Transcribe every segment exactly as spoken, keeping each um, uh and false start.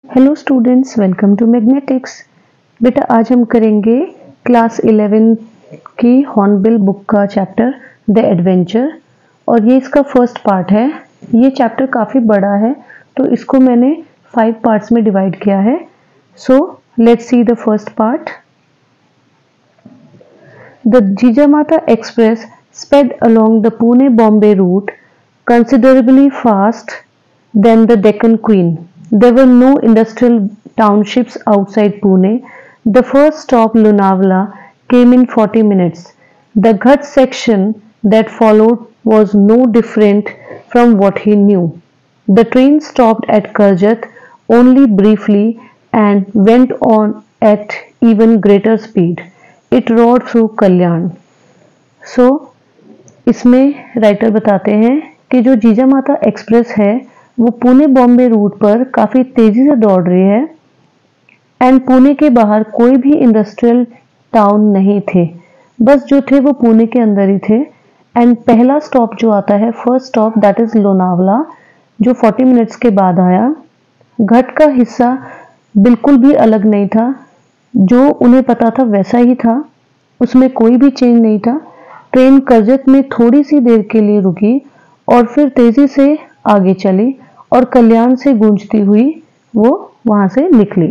Hello students, welcome to magnetics. बेटा आज हम करेंगे क्लास इलेवन की हॉर्नबिल बुक का चैप्टर द एडवेंचर, और ये इसका फर्स्ट पार्ट है। ये चैप्टर काफ़ी बड़ा है तो इसको मैंने फाइव पार्ट्स में डिवाइड किया है। So let's see the first part. The Jijamata express sped along the Pune-Bombay route considerably fast than the Deccan Queen. There were no industrial townships outside Pune. The first stop, Lonavala, came in forty minutes. The Ghat section that followed was no different from what he knew. The train stopped at Karjat only briefly and went on at even greater speed. It roared through Kalyan. So, इसमें writer बताते हैं कि जो Jijamata express है वो Pune Bombay root पर काफ़ी तेज़ी से दौड़ रही है एंड पुणे के बाहर कोई भी इंडस्ट्रियल टाउन नहीं थे, बस जो थे वो पुणे के अंदर ही थे। एंड पहला स्टॉप जो आता है, first stop, that is Lonavala, जो फोर्टी मिनट्स के बाद आया। घट का हिस्सा बिल्कुल भी अलग नहीं था, जो उन्हें पता था वैसा ही था, उसमें कोई भी चेंज नहीं था। ट्रेन करजत में थोड़ी सी देर के लिए रुकी और फिर तेजी से आगे चली और कल्याण से गूंजती हुई वो वहां से निकली।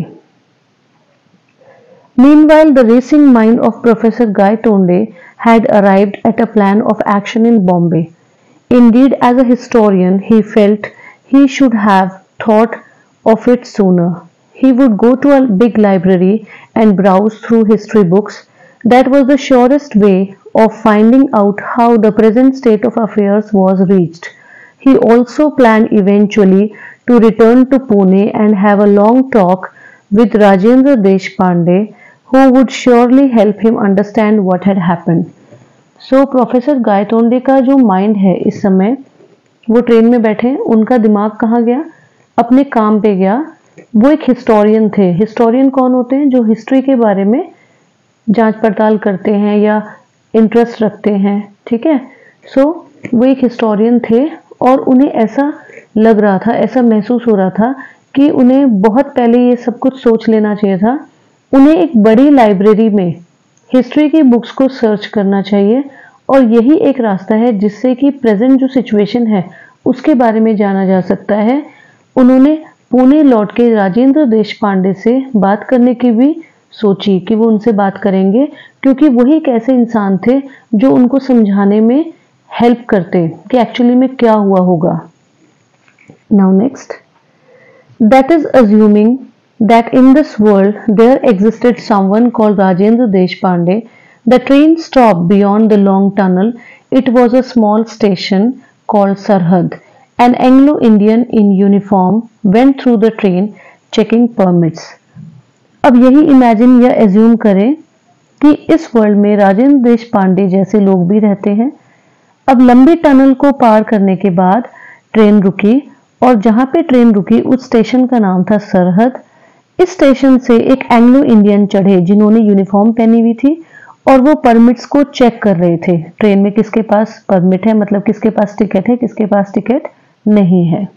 Meanwhile, the racing mind of Professor Gaitonde had arrived at a plan of action in Bombay. Indeed, as a historian, he felt he should have thought of it sooner. He would go to a big library and browse through history books. That was the surest way of finding out how the present state of affairs was reached. He also planned eventually to return to Pune and have a long talk with Rajendra Deshpande, who would surely help him understand what had happened. So, professor Gaitonde का जो mind है इस समय, वो train में बैठे, उनका दिमाग कहाँ गया? अपने काम पे गया। वो एक हिस्टोरियन थे। हिस्टोरियन कौन होते हैं? जो हिस्ट्री के बारे में जांच पड़ताल करते हैं या इंटरेस्ट रखते हैं, ठीक है। सो so, वो एक हिस्टोरियन थे और उन्हें ऐसा लग रहा था, ऐसा महसूस हो रहा था कि उन्हें बहुत पहले ये सब कुछ सोच लेना चाहिए था। उन्हें एक बड़ी लाइब्रेरी में हिस्ट्री की बुक्स को सर्च करना चाहिए और यही एक रास्ता है जिससे कि प्रेजेंट जो सिचुएशन है उसके बारे में जाना जा सकता है। उन्होंने पुणे लौट के राजेंद्र देशपांडे से बात करने की भी सोची कि वो उनसे बात करेंगे, क्योंकि वही एक ऐसे इंसान थे जो उनको समझाने में हेल्प करते कि एक्चुअली में क्या हुआ होगा। Now next, that is assuming that in this world there existed someone called Rajendra Deshpande. The train stop beyond the long tunnel. It was a small station called Sarhad. An Anglo Indian in uniform went through the train checking permits. अब यही imagine या assume करें कि इस world में राजेंद्र देशपांडे जैसे लोग भी रहते हैं। अब लंबी टनल को पार करने के बाद ट्रेन रुकी और जहां पे ट्रेन रुकी उस स्टेशन का नाम था सरहद। इस स्टेशन से एक एंग्लो इंडियन चढ़े जिन्होंने यूनिफॉर्म पहनी हुई थी और वो परमिट्स को चेक कर रहे थे। ट्रेन में किसके पास परमिट है, मतलब किसके पास टिकट है, किसके पास टिकट नहीं है।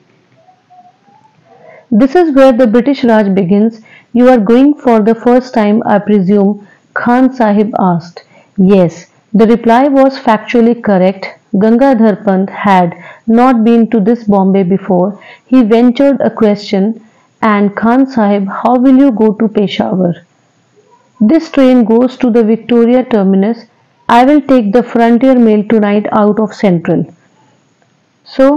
This is where the British Raj begins. You are going for the first time, I presume? Khan Sahib asked. Yes, the reply was factually correct. Gangadhar Pant had not been to this Bombay before. He ventured a question, and Khan Sahib, how will you go to Peshawar? This train goes to the Victoria terminus. I will take the Frontier Mail tonight out of Central. So,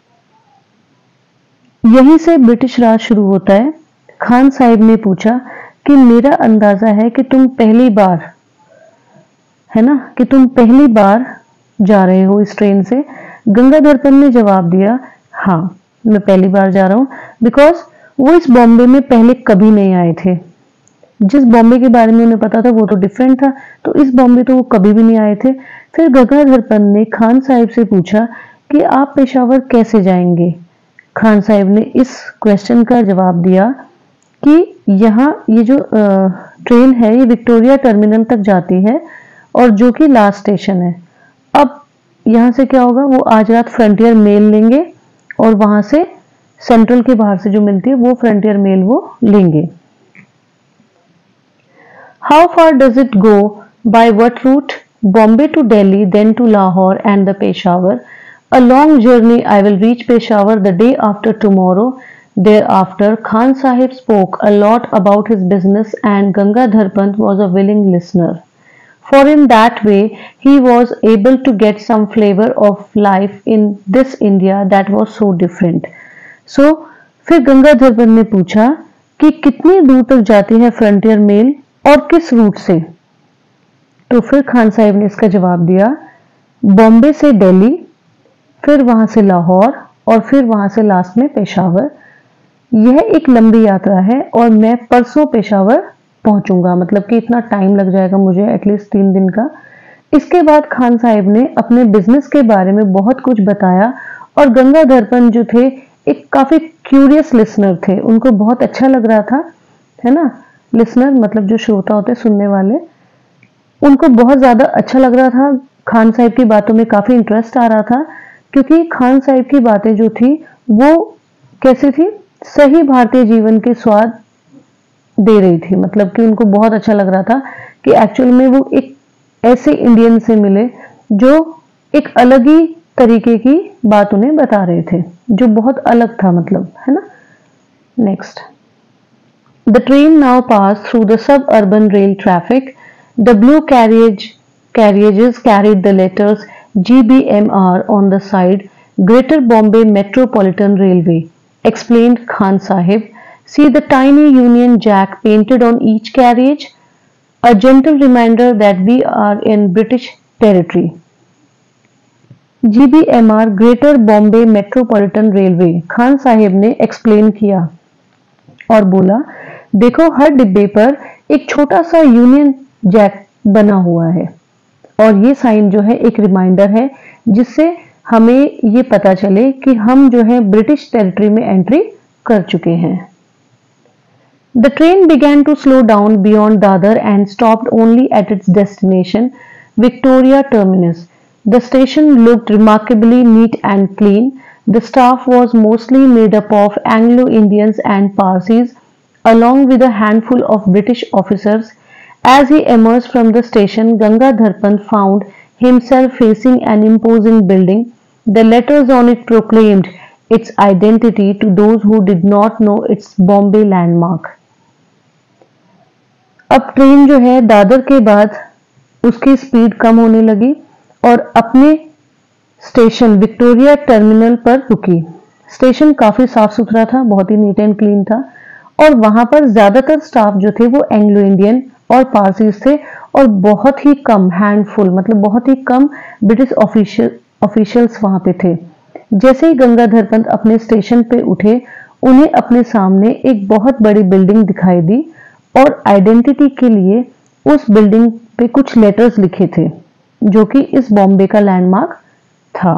यहीं से British राज शुरू होता है। खान साहिब ने पूछा कि मेरा अंदाजा है कि तुम पहली बार, है ना, कि तुम पहली बार जा रहे हो इस ट्रेन से। गंगाधरपन ने जवाब दिया, हाँ मैं पहली बार जा रहा हूँ, बिकॉज वो इस बॉम्बे में पहले कभी नहीं आए थे। जिस बॉम्बे के बारे में उन्हें पता था वो तो डिफरेंट था, तो इस बॉम्बे तो वो कभी भी नहीं आए थे। फिर गंगाधरपन ने खान साहिब से पूछा कि आप पेशावर कैसे जाएंगे। खान साहिब ने इस क्वेश्चन का जवाब दिया कि यहाँ ये जो ट्रेन है ये विक्टोरिया टर्मिनल तक जाती है और जो कि लास्ट स्टेशन है। अब यहाँ से क्या होगा, वो आज रात फ्रंटियर मेल लेंगे और वहाँ से सेंट्रल के बाहर से जो मिलती है वो फ्रंटियर मेल वो लेंगे। How far does it go, by what route, Bombay to Delhi, then to Lahore and the Peshawar. A long journey. I will reach Peshawar the day after tomorrow. Thereafter, Khan Sahib spoke a lot about his business and Gangadhar Pant was a willing listener. For in that way, he was able to get some flavor of life in this India that was so different. So, फिर गंगाधर पंत ने पूछा कि कितनी दूर तक जाती है frontier mail और किस रूट से। तो फिर खान साहिब ने इसका जवाब दिया, बॉम्बे से दिल्ली, फिर वहां से लाहौर और फिर वहां से लास्ट में पेशावर। यह एक लंबी यात्रा है और मैं परसों पेशावर पहुंचूंगा, मतलब कि इतना टाइम लग जाएगा मुझे, एटलीस्ट तीन दिन का। इसके बाद खान साहिब ने अपने बिजनेस के बारे में बहुत कुछ बताया और गंगाधर पंत जो थे एक काफी क्यूरियस लिसनर थे, उनको बहुत अच्छा लग रहा था, है ना। लिसनर मतलब जो श्रोता होते, सुनने वाले, उनको बहुत ज्यादा अच्छा लग रहा था। खान साहिब की बातों में काफी इंटरेस्ट आ रहा था क्योंकि खान साहिब की बातें जो थी वो कैसी थी, सही भारतीय जीवन के स्वाद दे रही थी। मतलब कि उनको बहुत अच्छा लग रहा था कि एक्चुअल में वो एक ऐसे इंडियन से मिले जो एक अलग ही तरीके की बात उन्हें बता रहे थे, जो बहुत अलग था, मतलब, है ना। Next, the train now pass through the suburban rail traffic, the blue carriage carriages carried the letters G B M R on the side, Greater Bombay Metropolitan Railway, explained Khan Sahib. See the tiny Union Jack painted on each carriage, a gentle reminder that we are in British territory. G B M R Greater Bombay Metropolitan Railway, Khan Sahib ने explain किया और बोला, देखो हर डिब्बे पर एक छोटा सा यूनियन जैक बना हुआ है और ये साइन जो है एक रिमाइंडर है जिससे हमें ये पता चले कि हम जो है ब्रिटिश टेरिटरी में एंट्री कर चुके हैं। The train began to slow down beyond Dadar and stopped only at its destination, Victoria Terminus. The station looked remarkably neat and clean. The staff was mostly made up of Anglo-Indians and Parsis, along with a handful of British officers. As he emerged from the station, Gangadhar Pant found himself facing an imposing building. The letters on it proclaimed its identity to those who did not know its Bombay landmark. अब train जो है दादर के बाद उसकी speed कम होने लगी और अपने स्टेशन विक्टोरिया टर्मिनल पर रुकी। स्टेशन काफी साफ सुथरा था, बहुत ही नीट एंड क्लीन था और वहां पर ज्यादातर स्टाफ जो थे वो एंग्लो इंडियन और पारसीज थे और बहुत ही कम, हैंडफुल मतलब बहुत ही कम ब्रिटिश ऑफिशियल ऑफिशियल्स वहां पे थे। जैसे ही गंगाधर पंत अपने स्टेशन पे उठे, उन्हें अपने सामने एक बहुत बड़ी बिल्डिंग दिखाई दी और आइडेंटिटी के लिए उस बिल्डिंग पे कुछ लेटर्स लिखे थे जो कि इस बॉम्बे का लैंडमार्क था।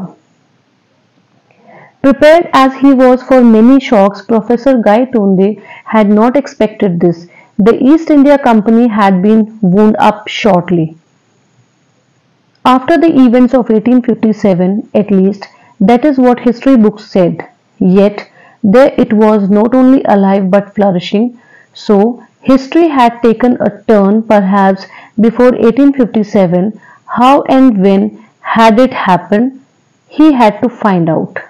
Prepared as he was for many shocks, Professor Guy Tonde had not expected this. The East India Company had been wound up shortly. After the events of eighteen fifty-seven, at least, that is what history books said. Yet, there it was not only alive but flourishing. So, history had taken a turn perhaps before eighteen fifty-seven. How and when had it happened? He had to find out.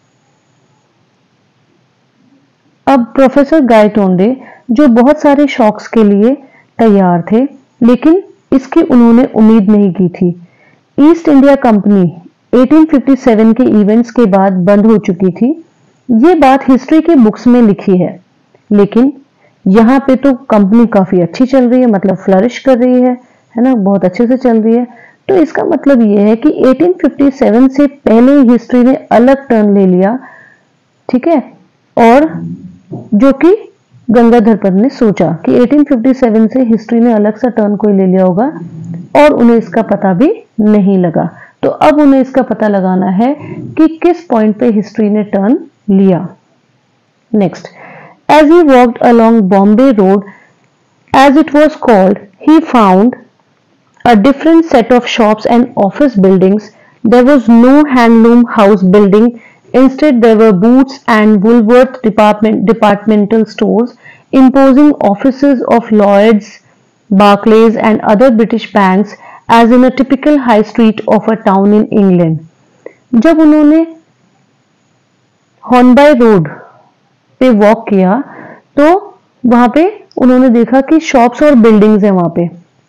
अब professor Gaitonde जो बहुत सारे shocks के लिए तैयार थे, लेकिन इसकी उन्होंने उम्मीद नहीं की थी। East India company eighteen fifty-seven के इवेंट्स के बाद बंद हो चुकी थी। ये बात हिस्ट्री के बुक्स में लिखी है, लेकिन यहाँ पे तो कंपनी काफी अच्छी चल रही है, मतलब फ्लरिश कर रही है, है ना, बहुत अच्छे से चल रही है। तो इसका मतलब ये है कि eighteen fifty-seven से पहले हिस्ट्री ने अलग टर्न ले लिया, ठीक है। और जो कि गंगाधर पंत ने सोचा कि eighteen fifty-seven से हिस्ट्री ने अलग सा टर्न कोई ले लिया होगा और उन्हें इसका पता भी नहीं लगा। तो अब उन्हें इसका पता लगाना है कि किस पॉइंट पे हिस्ट्री ने टर्न लिया। Next, as he walked along Bombay road, as it was called, he found a different set of shops and office buildings. There was no handloom house building Instead, there were Boots and Woolworth department, departmental stores, imposing offices of Lloyds, Barclays, and other British banks, as in a typical high street of a town in England. जब उन्होंने हॉर्नबाय road पे walk किया तो वहां पे उन्होंने देखा कि शॉप्स और बिल्डिंग्स हैं वहां पे।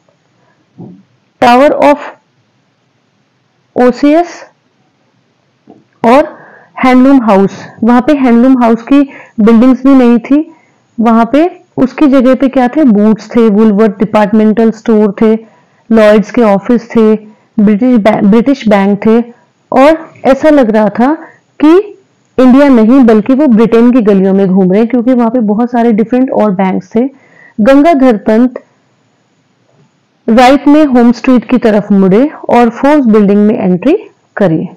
टावर ऑफ ओसीएस और हैंडलूम हाउस, वहां पे हैंडलूम हाउस की बिल्डिंग्स भी नहीं थी, वहां पे उसकी जगह पे क्या थे, बूट्स थे, वुलवर्थ डिपार्टमेंटल स्टोर थे, लॉयड्स के ऑफिस थे, ब्रिटिश ब्रिटिश बैंक थे, और ऐसा लग रहा था कि इंडिया नहीं बल्कि वो ब्रिटेन की गलियों में घूम रहे हैं, क्योंकि वहां पे बहुत सारे डिफरेंट और बैंक्स थे। गंगाधर पंत राइट में होम स्ट्रीट की तरफ मुड़े और फोर्स बिल्डिंग में एंट्री करी।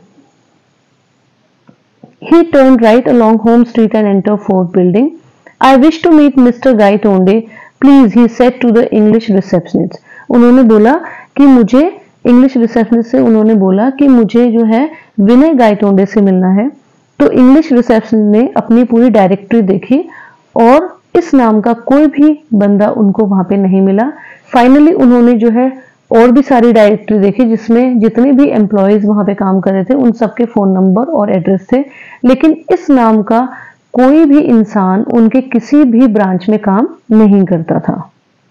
He turned right along Home Street and entered Fort Building. I wish to meet Mister Guy Tonde, please, he said to the English receptionist. उन्होंने बोला कि मुझे इंग्लिश रिसेप्शनिस्ट से उन्होंने बोला कि मुझे जो है विनय गायटोंडे से मिलना है। तो इंग्लिश रिसेप्शनिस्ट ने अपनी पूरी डायरेक्टरी देखी और इस नाम का कोई भी बंदा उनको वहां पे नहीं मिला। फाइनली उन्होंने जो है और भी सारी डायरेक्टरी देखी जिसमें जितने भी एम्प्लॉयज वहां पे काम कर रहे थे उन सबके फोन नंबर और एड्रेस थे, लेकिन इस नाम का कोई भी इंसान उनके किसी भी ब्रांच में काम नहीं करता था।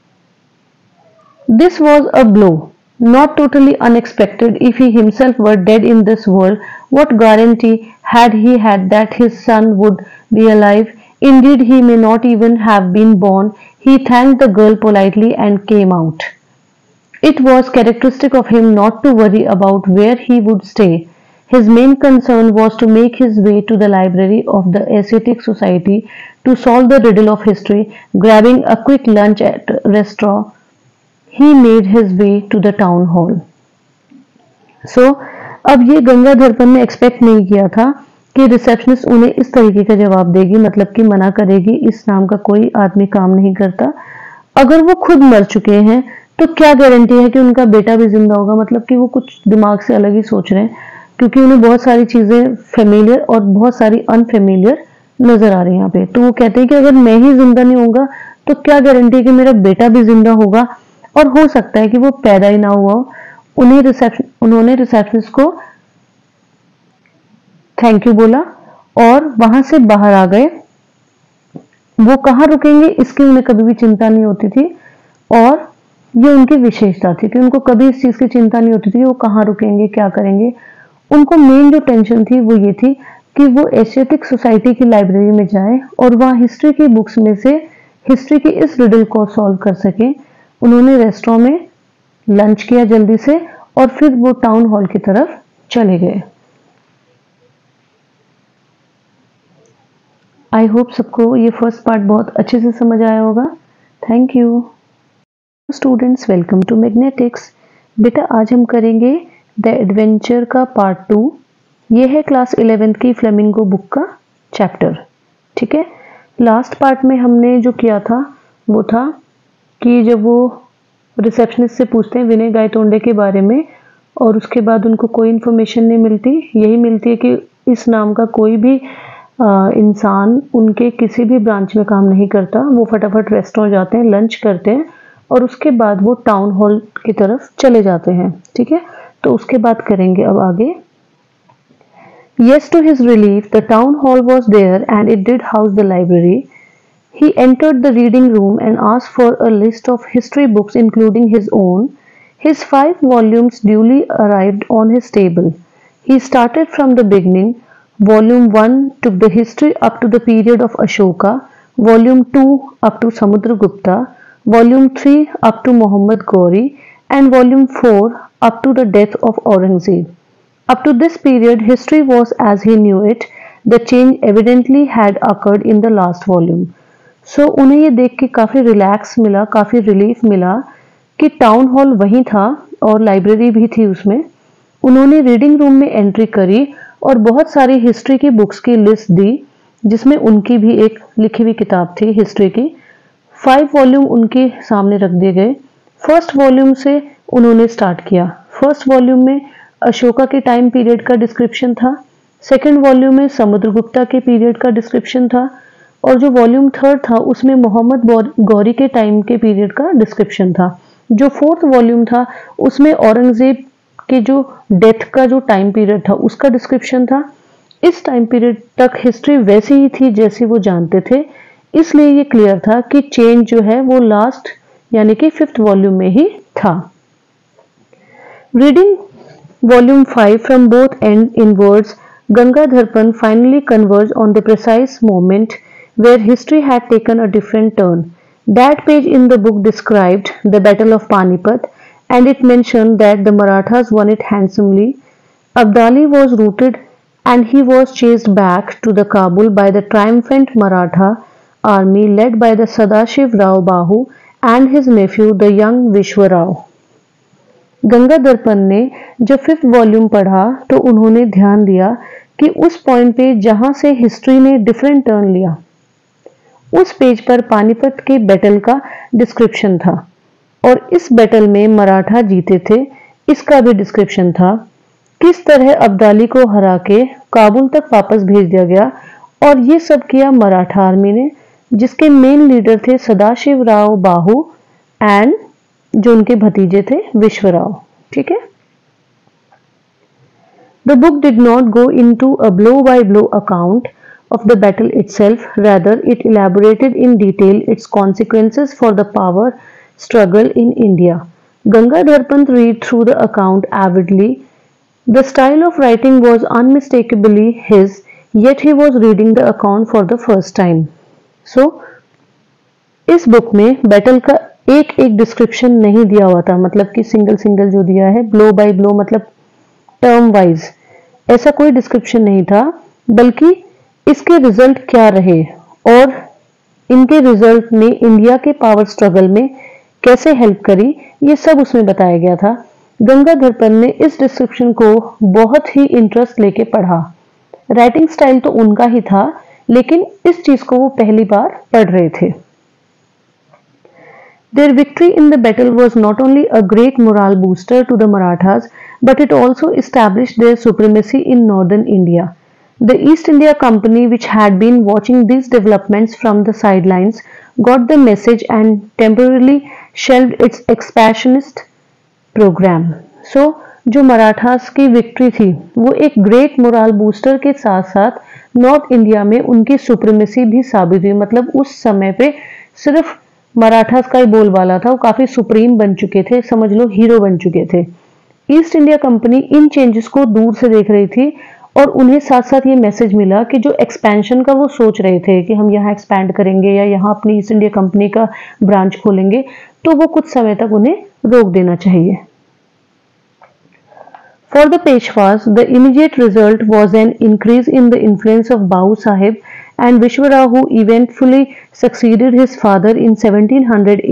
This was a blow, not totally unexpected. If he himself were dead in this world, what guarantee had he had that his son would be alive? Indeed, he may not even have been born. He thanked the girl politely and came out. It was characteristic of him not to worry about where he would stay. His main concern was to make his way to the library of the Asiatic Society to solve the riddle of history. Grabbing a quick lunch at a restaurant, he made his way to the town hall. So, अब ये गंगाधर पंत ने expect नहीं किया था कि receptionist उन्हें इस तरीके का जवाब देगी, मतलब कि मना करेगी, इस नाम का कोई आदमी काम नहीं करता। अगर वो खुद मर चुके हैं तो क्या गारंटी है कि उनका बेटा भी जिंदा होगा, मतलब कि वो कुछ दिमाग से अलग ही सोच रहे हैं, क्योंकि उन्हें बहुत सारी चीजें फेमिलियर और बहुत सारी अनफेमिलियर नजर आ रही है यहाँ पे। तो वो कहते हैं कि अगर मैं ही जिंदा नहीं होगा तो क्या गारंटी है कि मेरा बेटा भी जिंदा होगा, और हो सकता है कि वो पैदा ही ना हुआ हो। उन्हें रिसेप्शन उन्होंने रिसेप्शनिस्ट को थैंक यू बोला और वहां से बाहर आ गए। वो कहाँ रुकेंगे इसकी उन्हें कभी भी चिंता नहीं होती थी, और ये उनकी विशेषता थी कि उनको कभी इस चीज की चिंता नहीं होती थी कि वो कहाँ रुकेंगे, क्या करेंगे। उनको मेन जो टेंशन थी वो ये थी कि वो एशियाटिक सोसाइटी की लाइब्रेरी में जाए और वहाँ हिस्ट्री की बुक्स में से हिस्ट्री की इस रिडल को सॉल्व कर सके। उन्होंने रेस्टोरेंट में लंच किया जल्दी से और फिर वो टाउन हॉल की तरफ चले गए। आई होप सबको ये फर्स्ट पार्ट बहुत अच्छे से समझ आया होगा। Thank you students, welcome to magnetics. बेटा आज हम करेंगे द एडवेंचर का पार्ट टू। ये है क्लास इलेवेंथ की फ्लेमिंगो बुक का चैप्टर। ठीक है, लास्ट पार्ट में हमने जो किया था वो था कि जब वो रिसेप्शनिस्ट से पूछते हैं विनय गायतोंडे के बारे में और उसके बाद उनको कोई इन्फॉर्मेशन नहीं मिलती, यही मिलती है कि इस नाम का कोई भी आ, इंसान उनके किसी भी ब्रांच में काम नहीं करता। वो फटाफट रेस्टोरेंट जाते हैं, लंच करते हैं और उसके बाद वो टाउन हॉल की तरफ चले जाते हैं। ठीक है, तो उसके बाद करेंगे अब आगे। Yes, to his relief, the town hall was there and it did house the library. He entered the reading room and asked for a list of history books including his own. His five volumes duly arrived on his table. He started from the beginning. Volume one took the history up to the period of Ashoka, Volume two up to Samudragupta, Volume three up to Muhammad Ghori, and Volume four up to the death of Aurangzeb. Up to this period, history was as he knew it. The change evidently had occurred in the last volume. So उन्हें ये देख के काफ़ी relax मिला, काफ़ी relief मिला कि town hall वहीं था और लाइब्रेरी भी थी उसमें। उन्होंने रीडिंग रूम में एंट्री करी और बहुत सारी हिस्ट्री की बुक्स की लिस्ट दी जिसमें उनकी भी एक लिखी हुई किताब थी हिस्ट्री की। फाइव वॉल्यूम उनके सामने रख दिए गए। फर्स्ट वॉल्यूम से उन्होंने स्टार्ट किया। फर्स्ट वॉल्यूम में अशोका के टाइम पीरियड का डिस्क्रिप्शन था, सेकेंड वॉल्यूम में समुद्रगुप्ता के पीरियड का डिस्क्रिप्शन था और जो वॉल्यूम थर्ड था उसमें मोहम्मद गौरी के टाइम के पीरियड का डिस्क्रिप्शन था। जो फोर्थ वॉल्यूम था उसमें औरंगजेब के जो डेथ का जो टाइम पीरियड था उसका डिस्क्रिप्शन था। इस टाइम पीरियड तक हिस्ट्री वैसी ही थी जैसी वो जानते थे, इसलिए ये क्लियर था कि चेंज जो है वो लास्ट यानी कि फिफ्थ वॉल्यूम में ही था। Reading volume five from both end in words, Gangadharpan finally converged on the precise moment where history had taken a different turn. That page in the book described the Battle of Panipat, and it mentioned that the Marathas won it handsomely. Abdali was routed and he was chased back to the Kabul by the triumphant Maratha army led by the Sadashiv Rao Bahu and his nephew the young Vishwa Rao. Gangadharpant ने जब fifth volume पढ़ा तो उन्होंने ध्यान दिया कि उस point पे जहां से हिस्ट्री ने डिफरेंट टर्न लिया, उस पेज पर पानीपत के बैटल का डिस्क्रिप्शन था और इस बैटल में मराठा जीते थे, इसका भी डिस्क्रिप्शन था। किस तरह अब्दाली को हरा के काबुल तक वापस भेज दिया गया और ये सब किया मराठा आर्मी ने, जिसके मेन लीडर थे सदाशिव राव बाहू एंड जो उनके भतीजे थे विश्वराव। ठीक है। The book did not go into a blow-by-blow account of the battle itself, rather it elaborated in detail its consequences for the power struggle in India. Gangadhar Pant read through the account avidly. The style of writing was unmistakably his, yet he was reading the account for the first time. So, इस book में battle का एक एक description नहीं दिया हुआ था, मतलब कि सिंगल सिंगल जो दिया है ब्लो बाय ब्लो, मतलब टर्म वाइज ऐसा कोई डिस्क्रिप्शन नहीं था, बल्कि इसके रिजल्ट क्या रहे और इनके रिजल्ट ने इंडिया के पावर स्ट्रगल में कैसे हेल्प करी, ये सब उसमें बताया गया था। गंगाधर ने इस डिस्क्रिप्शन को बहुत ही इंटरेस्ट लेके पढ़ा। राइटिंग स्टाइल तो उनका ही था, लेकिन इस चीज को वो पहली बार पढ़ रहे थे। Their victory in the battle was not only a great morale booster to the Marathas, but it also established their supremacy in northern India. The East India Company, which had been watching these developments from the sidelines, got the message and temporarily shelved its expansionist program. So, जो मराठास की victory थी वो एक great moral booster के साथ साथ north India में उनकी सुप्रीमेसी भी साबित हुई। मतलब उस समय पे सिर्फ मराठास का ही बोलबाला था, वो काफी सुप्रीम बन चुके थे, समझ लो हीरो बन चुके थे। ईस्ट इंडिया कंपनी इन चेंजेस को दूर से देख रही थी और उन्हें साथ साथ ये मैसेज मिला कि जो एक्सपेंशन का वो सोच रहे थे कि हम यहाँ एक्सपैंड करेंगे या यहाँ अपनी ईस्ट इंडिया कंपनी का ब्रांच खोलेंगे, तो वो कुछ समय तक उन्हें रोक देना चाहिए। For the Peshwas, the immediate result was an increase in the influence of Bahu Sahib and Vishwarao, who eventually succeeded his father in seventeen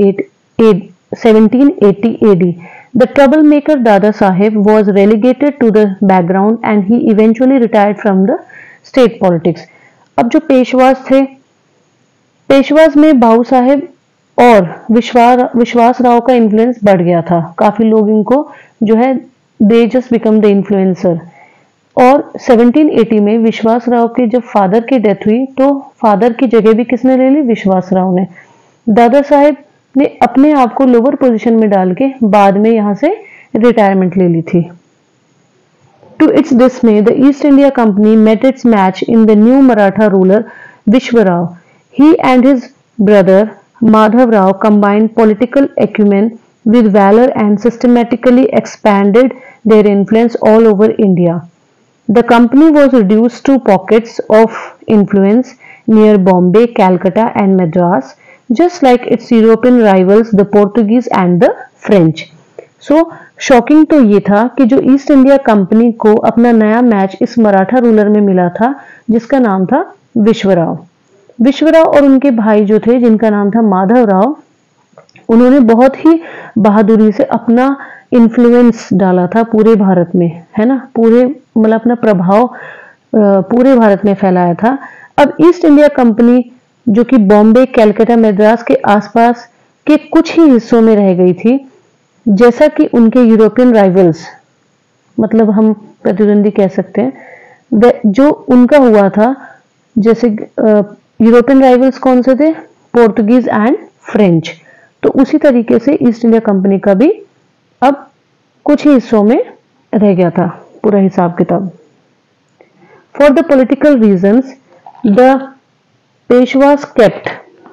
eighty A D. The troublemaker Dada Sahib was relegated to the background and he eventually retired from the state politics. अब जो पेशवास थे, पेशवास में बाहू साहिब और विश्वास विश्वास राव का influence बढ़ गया था। काफी लोग इनको जो है दे जस्ट बिकम द इन्फ्लुएंसर। और सेवनटीन एटी में विश्वास राव के जब फादर की डेथ हुई तो फादर की जगह भी किसने ले ली? विश्वास राव ने। दादा साहेब ने अपने आप को लोअर पोजीशन में डाल के बाद में यहां से रिटायरमेंट ले ली थी। To its dismay the East India company met its match in the new Maratha ruler Vishwarao. He and his brother Madhav Rao combined political acumen with valor and systematically expanded their influence all over India. The company was reduced to pockets of influence near Bombay, Calcutta and Madras, just like its European rivals, the Portuguese and the French. So, shocking तो ये था कि जो east India company को अपना नया match इस Maratha ruler में मिला था जिसका नाम था विश्वराव। विश्वराव और उनके भाई जो थे जिनका नाम था माधव राव, उन्होंने बहुत ही बहादुरी से अपना इन्फ्लुएंस डाला था पूरे भारत में, है ना, पूरे मतलब अपना प्रभाव पूरे भारत में फैलाया था। अब ईस्ट इंडिया कंपनी जो कि बॉम्बे, कैलकाटा, मद्रास के आसपास के कुछ ही हिस्सों में रह गई थी, जैसा कि उनके यूरोपियन राइवल्स, मतलब हम प्रतिद्वंदी कह सकते हैं, जो उनका हुआ था, जैसे यूरोपियन राइवल्स कौन से थे, पोर्तुगीज एंड फ्रेंच, तो उसी तरीके से ईस्ट इंडिया कंपनी का भी अब कुछ ही हिस्सों में रह गया था पूरा हिसाब किताब। For the political reasons the Peshwas kept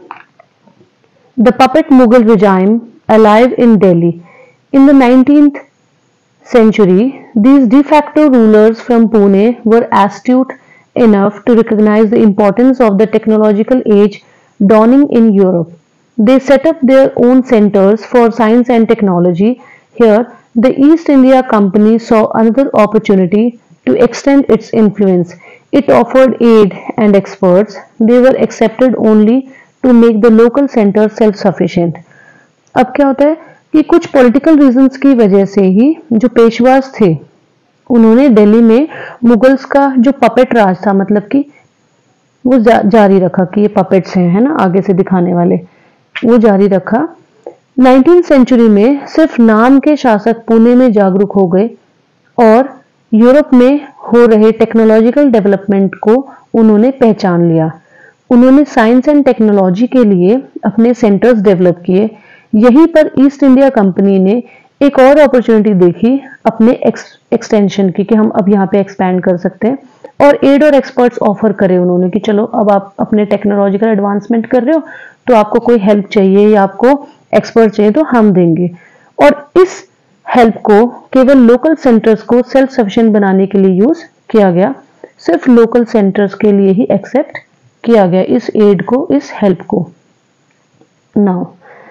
the puppet Mughal regime alive in Delhi. In the nineteenth century, these de facto rulers from Pune were astute enough to recognize the importance of the technological age dawning in Europe. They set up their own centers for science and technology. Here, the East India Company saw another opportunity to extend its influence. It offered aid and experts. They were accepted only to make the local center self-sufficient. अब क्या होता है कि कुछ political reasons की वजह से ही जो पेशवास थे उन्होंने दिल्ली में मुगल्स का जो पपेट राज था, मतलब कि वो जा, जारी रखा कि ये पपेट्स हैं, है ना, आगे से दिखाने वाले, वो जारी रखा। नाइनटीन सेंचुरी में सिर्फ नाम के शासक पुणे में जागरूक हो गए और यूरोप में हो रहे टेक्नोलॉजिकल डेवलपमेंट को उन्होंने पहचान लिया। उन्होंने साइंस एंड टेक्नोलॉजी के लिए अपने सेंटर्स डेवलप किए। यहीं पर ईस्ट इंडिया कंपनी ने एक और अपॉर्चुनिटी देखी अपने एक्सटेंशन की कि हम अब यहाँ पे एक्सपैंड कर सकते हैं, और एड और एक्सपर्ट्स ऑफर करे उन्होंने कि चलो अब आप अपने टेक्नोलॉजिकल एडवांसमेंट कर रहे हो तो आपको कोई हेल्प चाहिए या आपको एक्सपर्ट चाहिए तो हम देंगे। और इस हेल्प को केवल लोकल सेंटर्स को सेल्फ सफिशिएंट बनाने के लिए यूज किया गया, सिर्फ लोकल सेंटर्स के लिए ही एक्सेप्ट किया गया इस एड को, इस हेल्प को। Now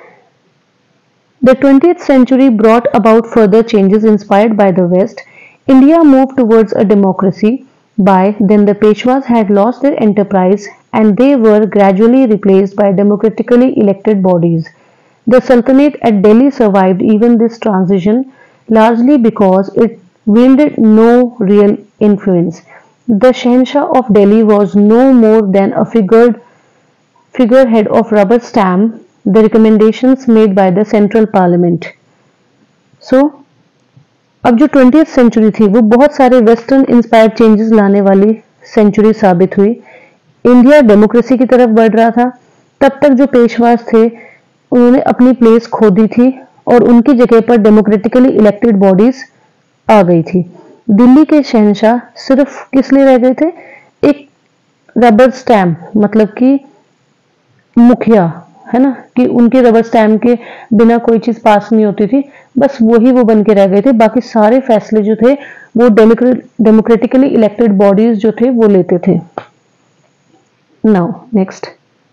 The twentieth century brought about further changes inspired by the West. India moved towards a democracy. By then the Peshwas had lost their enterprise and they were gradually replaced by democratically elected bodies. The Sultanate at Delhi survived even this transition largely because it wielded no real influence. The Shahenshah of Delhi was no more than a figured, figurehead of rubber stamp the recommendations made by the central parliament. So, अब जो twentieth century थी वो बहुत सारे western inspired changes लाने वाली century साबित हुई। इंडिया डेमोक्रेसी की तरफ बढ़ रहा था। तब तक जो पेशवास थे उन्होंने अपनी प्लेस खो दी थी और उनकी जगह पर डेमोक्रेटिकली इलेक्टेड बॉडीज आ गई थी। दिल्ली के शहंशाह सिर्फ किस लिए रह गए थे, एक रबर स्टैम्प, मतलब कि मुखिया, है ना, कि उनके रबर स्टैम्प के बिना कोई चीज पास नहीं होती थी, बस वही वो बन के रह गए थे। बाकी सारे फैसले जो थे वो डेमोक्रेटिकली इलेक्टेड बॉडीज जो थे वो लेते थे। Now next,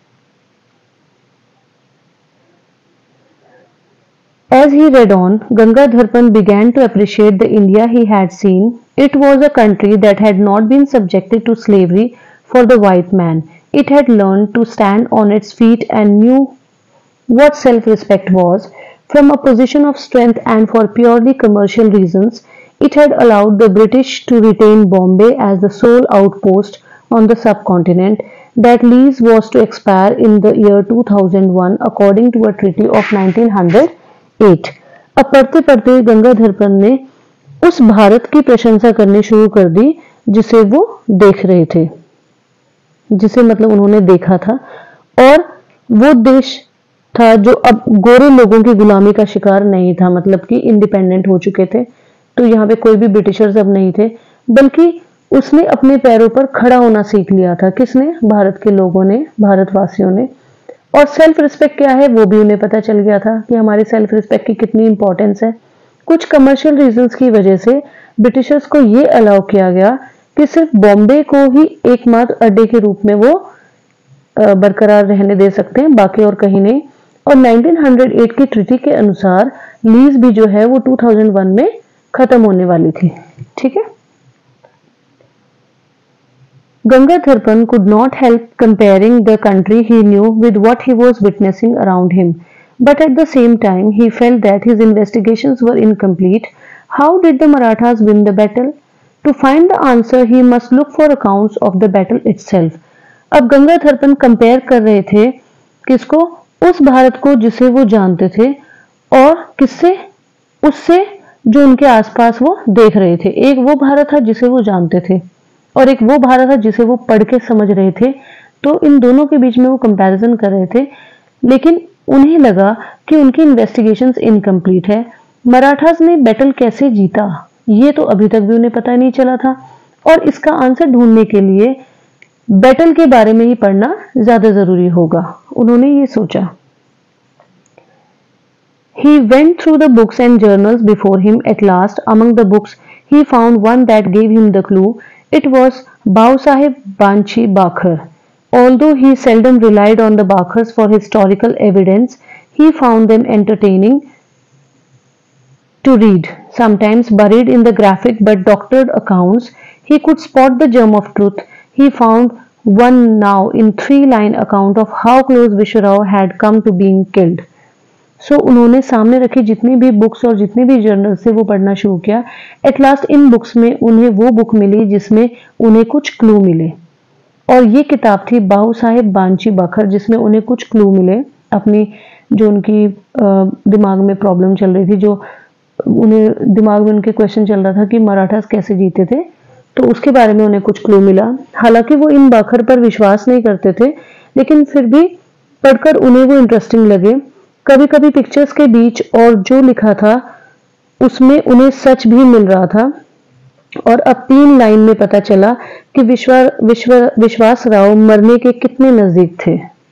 as he read on, Gangadharpan began to appreciate the India he had seen. It was a country that had not been subjected to slavery for the white man. It had learned to stand on its feet and knew what self-respect was. From a position of strength and for purely commercial reasons, it had allowed the British to retain Bombay as the sole outpost on the subcontinent. That lease was to expire in the year two thousand one according to a treaty of nineteen oh eight. अब पढ़ते पढ़ते गंगाधरपन ने उस भारत की प्रशंसा करनी शुरू कर दी जिसे वो देख रहे थे, जिसे मतलब उन्होंने देखा था, और वो देश था जो अब गोरे लोगों की गुलामी का शिकार नहीं था, मतलब कि इंडिपेंडेंट हो चुके थे। तो यहाँ पे कोई भी ब्रिटिशर्स अब नहीं थे, बल्कि उसने अपने पैरों पर खड़ा होना सीख लिया था। किसने? भारत के लोगों ने, भारतवासियों ने। और सेल्फ रिस्पेक्ट क्या है वो भी उन्हें पता चल गया था कि हमारी सेल्फ रिस्पेक्ट की कितनी इंपॉर्टेंस है। कुछ कमर्शियल रीजंस की वजह से ब्रिटिशर्स को ये अलाउ किया गया कि सिर्फ बॉम्बे को ही एकमात्र अड्डे के रूप में वो बरकरार रहने दे सकते हैं, बाकी और कहीं नहीं। और नाइनटीन ओ एट की ट्रीटी के अनुसार लीज भी जो है वो टू थाउजेंड वन में खत्म होने वाली थी। ठीक है। Gangadharpan could not help comparing the country he knew with what he was witnessing around him, but at the same time he felt that his investigations were incomplete. How did the Marathas win the battle? To find the answer he must look for accounts of the battle itself. अब गंगाधरपन compare कर रहे थे किसको? उस भारत को जिसे वो जानते थे, और किससे? उससे जो उनके आसपास वो देख रहे थे। एक वो भारत था जिसे वो जानते थे, और एक वो भारत था जिसे वो पढ़ के समझ रहे थे। तो इन दोनों के बीच में वो कंपैरिजन कर रहे थे, लेकिन उन्हें लगा कि उनकी इन्वेस्टिगेशंस इनकम्प्लीट है। मराठास ने बैटल कैसे जीता ये तो अभी तक भी उन्हें पता नहीं चला था, और इसका आंसर ढूंढने के लिए बैटल के बारे में ही पढ़ना ज्यादा जरूरी होगा। उन्होंने ये सोचा। He went through the books and journals before him. At last, among the books, he found one that gave him the clue. It was Bausaheb Banchi Bakhar. Although he seldom relied on the Bakhars for historical evidence, he found them entertaining to read. Sometimes buried in the graphic but doctored accounts, he could spot the germ of truth. He found one now in three-line account of how close Vishwarao had come to being killed. So so, उन्होंने सामने रखी जितनी भी books और जितने भी journal से वो पढ़ना शुरू किया। एट लास्ट इन बुक्स में उन्हें वो बुक मिली जिसमें उन्हें कुछ क्लू मिले, और ये किताब थी बाहू साहेब बांची बखर, जिसमें उन्हें कुछ क्लू मिले अपनी जो उनकी दिमाग में प्रॉब्लम चल रही थी, जो उन्हें दिमाग में उनके क्वेश्चन चल रहा था कि मराठास कैसे जीते थे, तो उसके बारे में उन्हें कुछ क्लू मिला। हालांकि वो इन बाखर पर विश्वास नहीं करते थे, लेकिन फिर भी पढ़कर उन्हें वो इंटरेस्टिंग लगे। कभी कभी पिक्चर्स के बीच और जो लिखा था उसमें उन्हें सच भी मिल रहा था, और अब तीन लाइन में पता चला कि विश्वा विश्व विश्वास राव मरने के कितने नजदीक थे।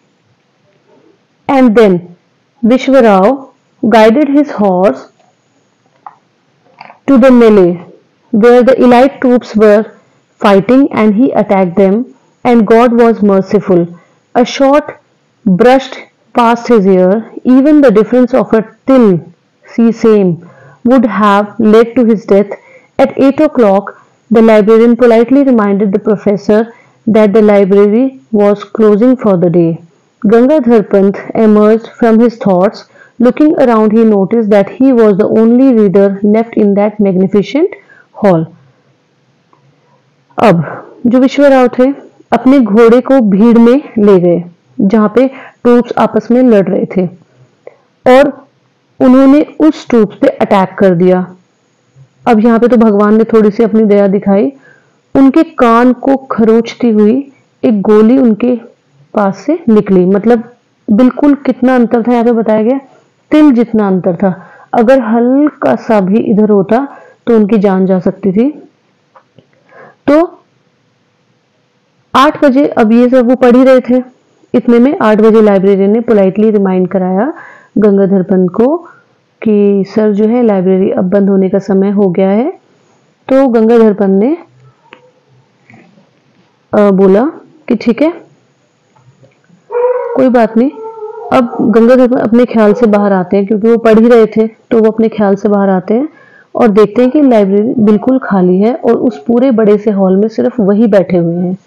And then Vishwarao guided his horse to the मेले where the elite troops were fighting, and he attacked them, and God was merciful. A shot brushed past his ear. Even the difference of a till, see same, would have led to his death. At eight o'clock, the librarian politely reminded the professor that the library was closing for the day. Gangadhar Pant emerged from his thoughts. Looking around, he noticed that he was the only reader left in that magnificent hall. अब जो विश्वराव थे अपने घोड़े को भीड़ में ले गए जहां पे ट्रूप्स आपस में लड़ रहे थे, और उन्होंने उस ट्रूप्स पे अटैक कर दिया। अब यहाँ पे तो भगवान ने थोड़ी सी अपनी दया दिखाई। उनके कान को खरोंचती हुई एक गोली उनके पास से निकली। मतलब बिल्कुल कितना अंतर था यहाँ पे बताया गया, तिल जितना अंतर था। अगर हल्का सा भी इधर होता तो उनकी जान जा सकती थी। तो आठ बजे अब ये सब वो पढ़ ही रहे थे, इतने में आठ बजे लाइब्रेरियन ने पोलाइटली रिमाइंड कराया गंगाधर पंत को कि सर जो है लाइब्रेरी अब बंद होने का समय हो गया है। तो गंगाधर पंत ने आ, बोला कि ठीक है कोई बात नहीं। अब गंगाधर पंत अपने ख्याल से बाहर आते हैं, क्योंकि वो पढ़ ही रहे थे, तो वो अपने ख्याल से बाहर आते हैं और देखते हैं कि लाइब्रेरी बिल्कुल खाली है और उस पूरे बड़े से हॉल में सिर्फ वही बैठे हुए हैं।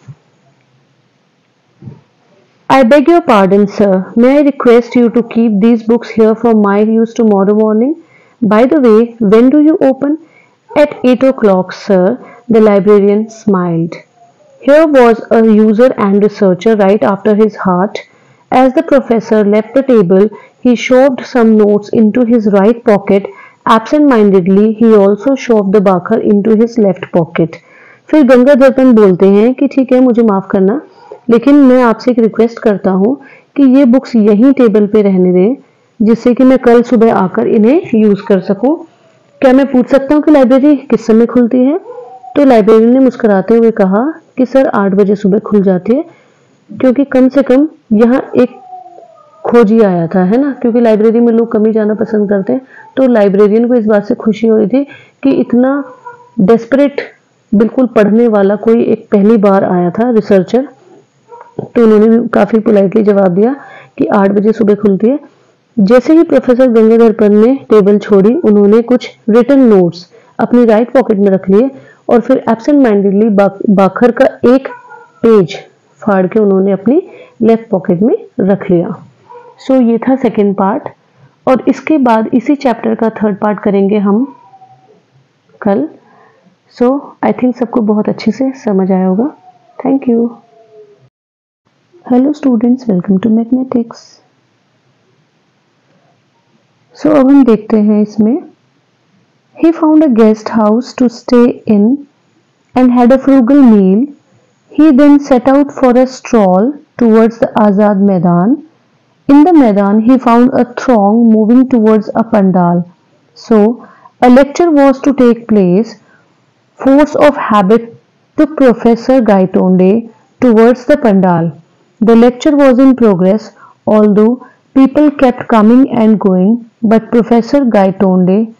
I beg your pardon, sir. May I request you to keep these books here for my use tomorrow morning? By the way, when do you open? At eight o'clock, sir. The librarian smiled. Here was a user and researcher right after his heart. As the professor left the table, he shoved some notes into his right pocket. Absent-mindedly, he also shoved the बाखर into his left pocket. फिर गंगाधर पंत बोलते हैं कि ठीक है मुझे माफ करना, लेकिन मैं आपसे एक रिक्वेस्ट करता हूँ कि ये बुक्स यहीं टेबल पे रहने दें, जिससे कि मैं कल सुबह आकर इन्हें यूज कर सकूं। क्या मैं पूछ सकता हूँ कि लाइब्रेरी किस समय खुलती है? तो लाइब्रेरियन ने मुस्कुराते हुए कहा कि सर आठ बजे सुबह खुल जाती है, क्योंकि कम से कम यहाँ एक खोजी आया था, है ना, क्योंकि लाइब्रेरी में लोग कम ही जाना पसंद करते हैं। तो लाइब्रेरियन को इस बात से खुशी हो रही थी कि इतना डेस्परेट बिल्कुल पढ़ने वाला कोई एक पहली बार आया था रिसर्चर। तो उन्होंने भी काफी पोलाइटली जवाब दिया कि आठ बजे सुबह खुलती है। जैसे ही प्रोफेसर गंगाधर पंत ने टेबल छोड़ी, उन्होंने कुछ रिटन नोट्स अपनी राइट पॉकेट में रख लिए और फिर एब्सेंट माइंडेडली बाखर का एक पेज फाड़ के उन्होंने अपनी लेफ्ट पॉकेट में रख लिया। सो so, ये था सेकेंड पार्ट, और इसके बाद इसी चैप्टर का थर्ड पार्ट करेंगे हम कल। सो आई थिंक सबको बहुत अच्छे से समझ आया होगा। Thank you. Hello students, welcome to mathematics. So अब हम देखते हैं इसमें, he found a guest house to stay in and had a frugal meal. He then set out for a stroll towards the Azad Maidan. In the Maidan, he found a throng moving towards a pandal. So, a lecture was to take place. Force of habit took Professor Gaitonde towards the pandal. The lecture was in progress, although people kept coming and going, but Professor Gaitonde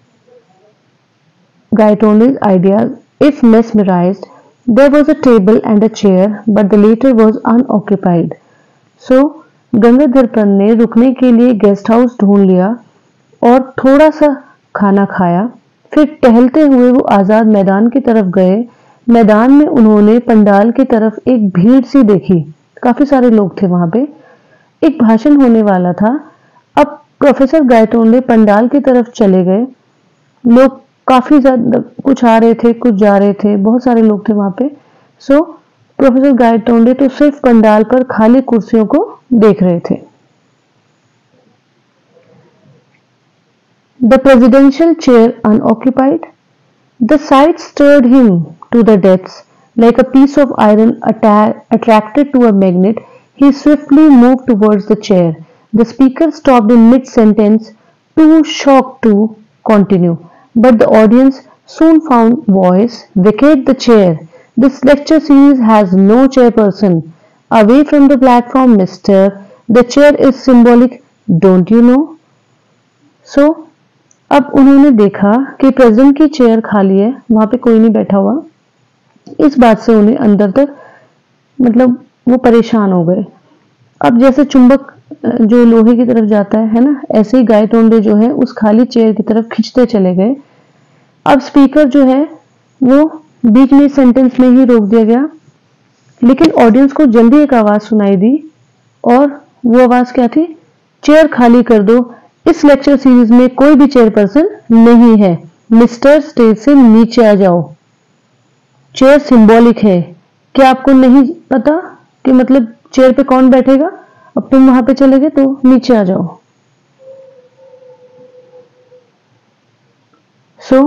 Gaitonde's ideas, if mesmerized, there was a table and a chair, but the latter was unoccupied. So Gangadharpant ने रुकने के लिए guest house ढूंढ लिया और थोड़ा सा खाना खाया। फिर टहलते हुए वो आजाद मैदान की तरफ गए। मैदान में उन्होंने पंडाल की तरफ एक भीड़ सी देखी, काफी सारे लोग थे वहां पे। एक भाषण होने वाला था। अब प्रोफेसर गायतोंडे पंडाल की तरफ चले गए। लोग काफी ज्यादा, कुछ आ रहे थे, कुछ जा रहे थे, बहुत सारे लोग थे वहां पे। सो प्रोफेसर गायतोंडे तो सिर्फ पंडाल पर खाली कुर्सियों को देख रहे थे। The presidential chair unoccupied. The sight stirred him to the depths. Like a piece of iron attracted to a magnet, he swiftly moved towards the chair. The speaker stopped in mid-sentence, too shocked to continue. But the audience soon found voice. Vacate the chair. This lecture series has no chairperson. Away from the platform, mister. The chair is symbolic. Don't you know? So, अब उन्होंने देखा कि president की chair खाली है, वहां पे कोई नहीं बैठा हुआ। इस बात से उन्हें अंदर तक मतलब वो परेशान हो गए। अब जैसे चुंबक जो लोहे की तरफ जाता है है ना, ऐसे ही गायतोंडे जो है उस खाली चेयर की तरफ खिंचते चले गए। अब स्पीकर जो है वो बीच में सेंटेंस में ही रोक दिया गया, लेकिन ऑडियंस को जल्दी एक आवाज सुनाई दी और वो आवाज क्या थी? चेयर खाली कर दो, इस लेक्चर सीरीज में कोई भी चेयरपर्सन नहीं है। मिस्टर स्टेज से नीचे आ जाओ। चेयर सिंबॉलिक है। क्या आपको नहीं पता कि मतलब चेयर पे कौन बैठेगा? अब तुम वहां पे चले गए तो नीचे आ जाओ। सो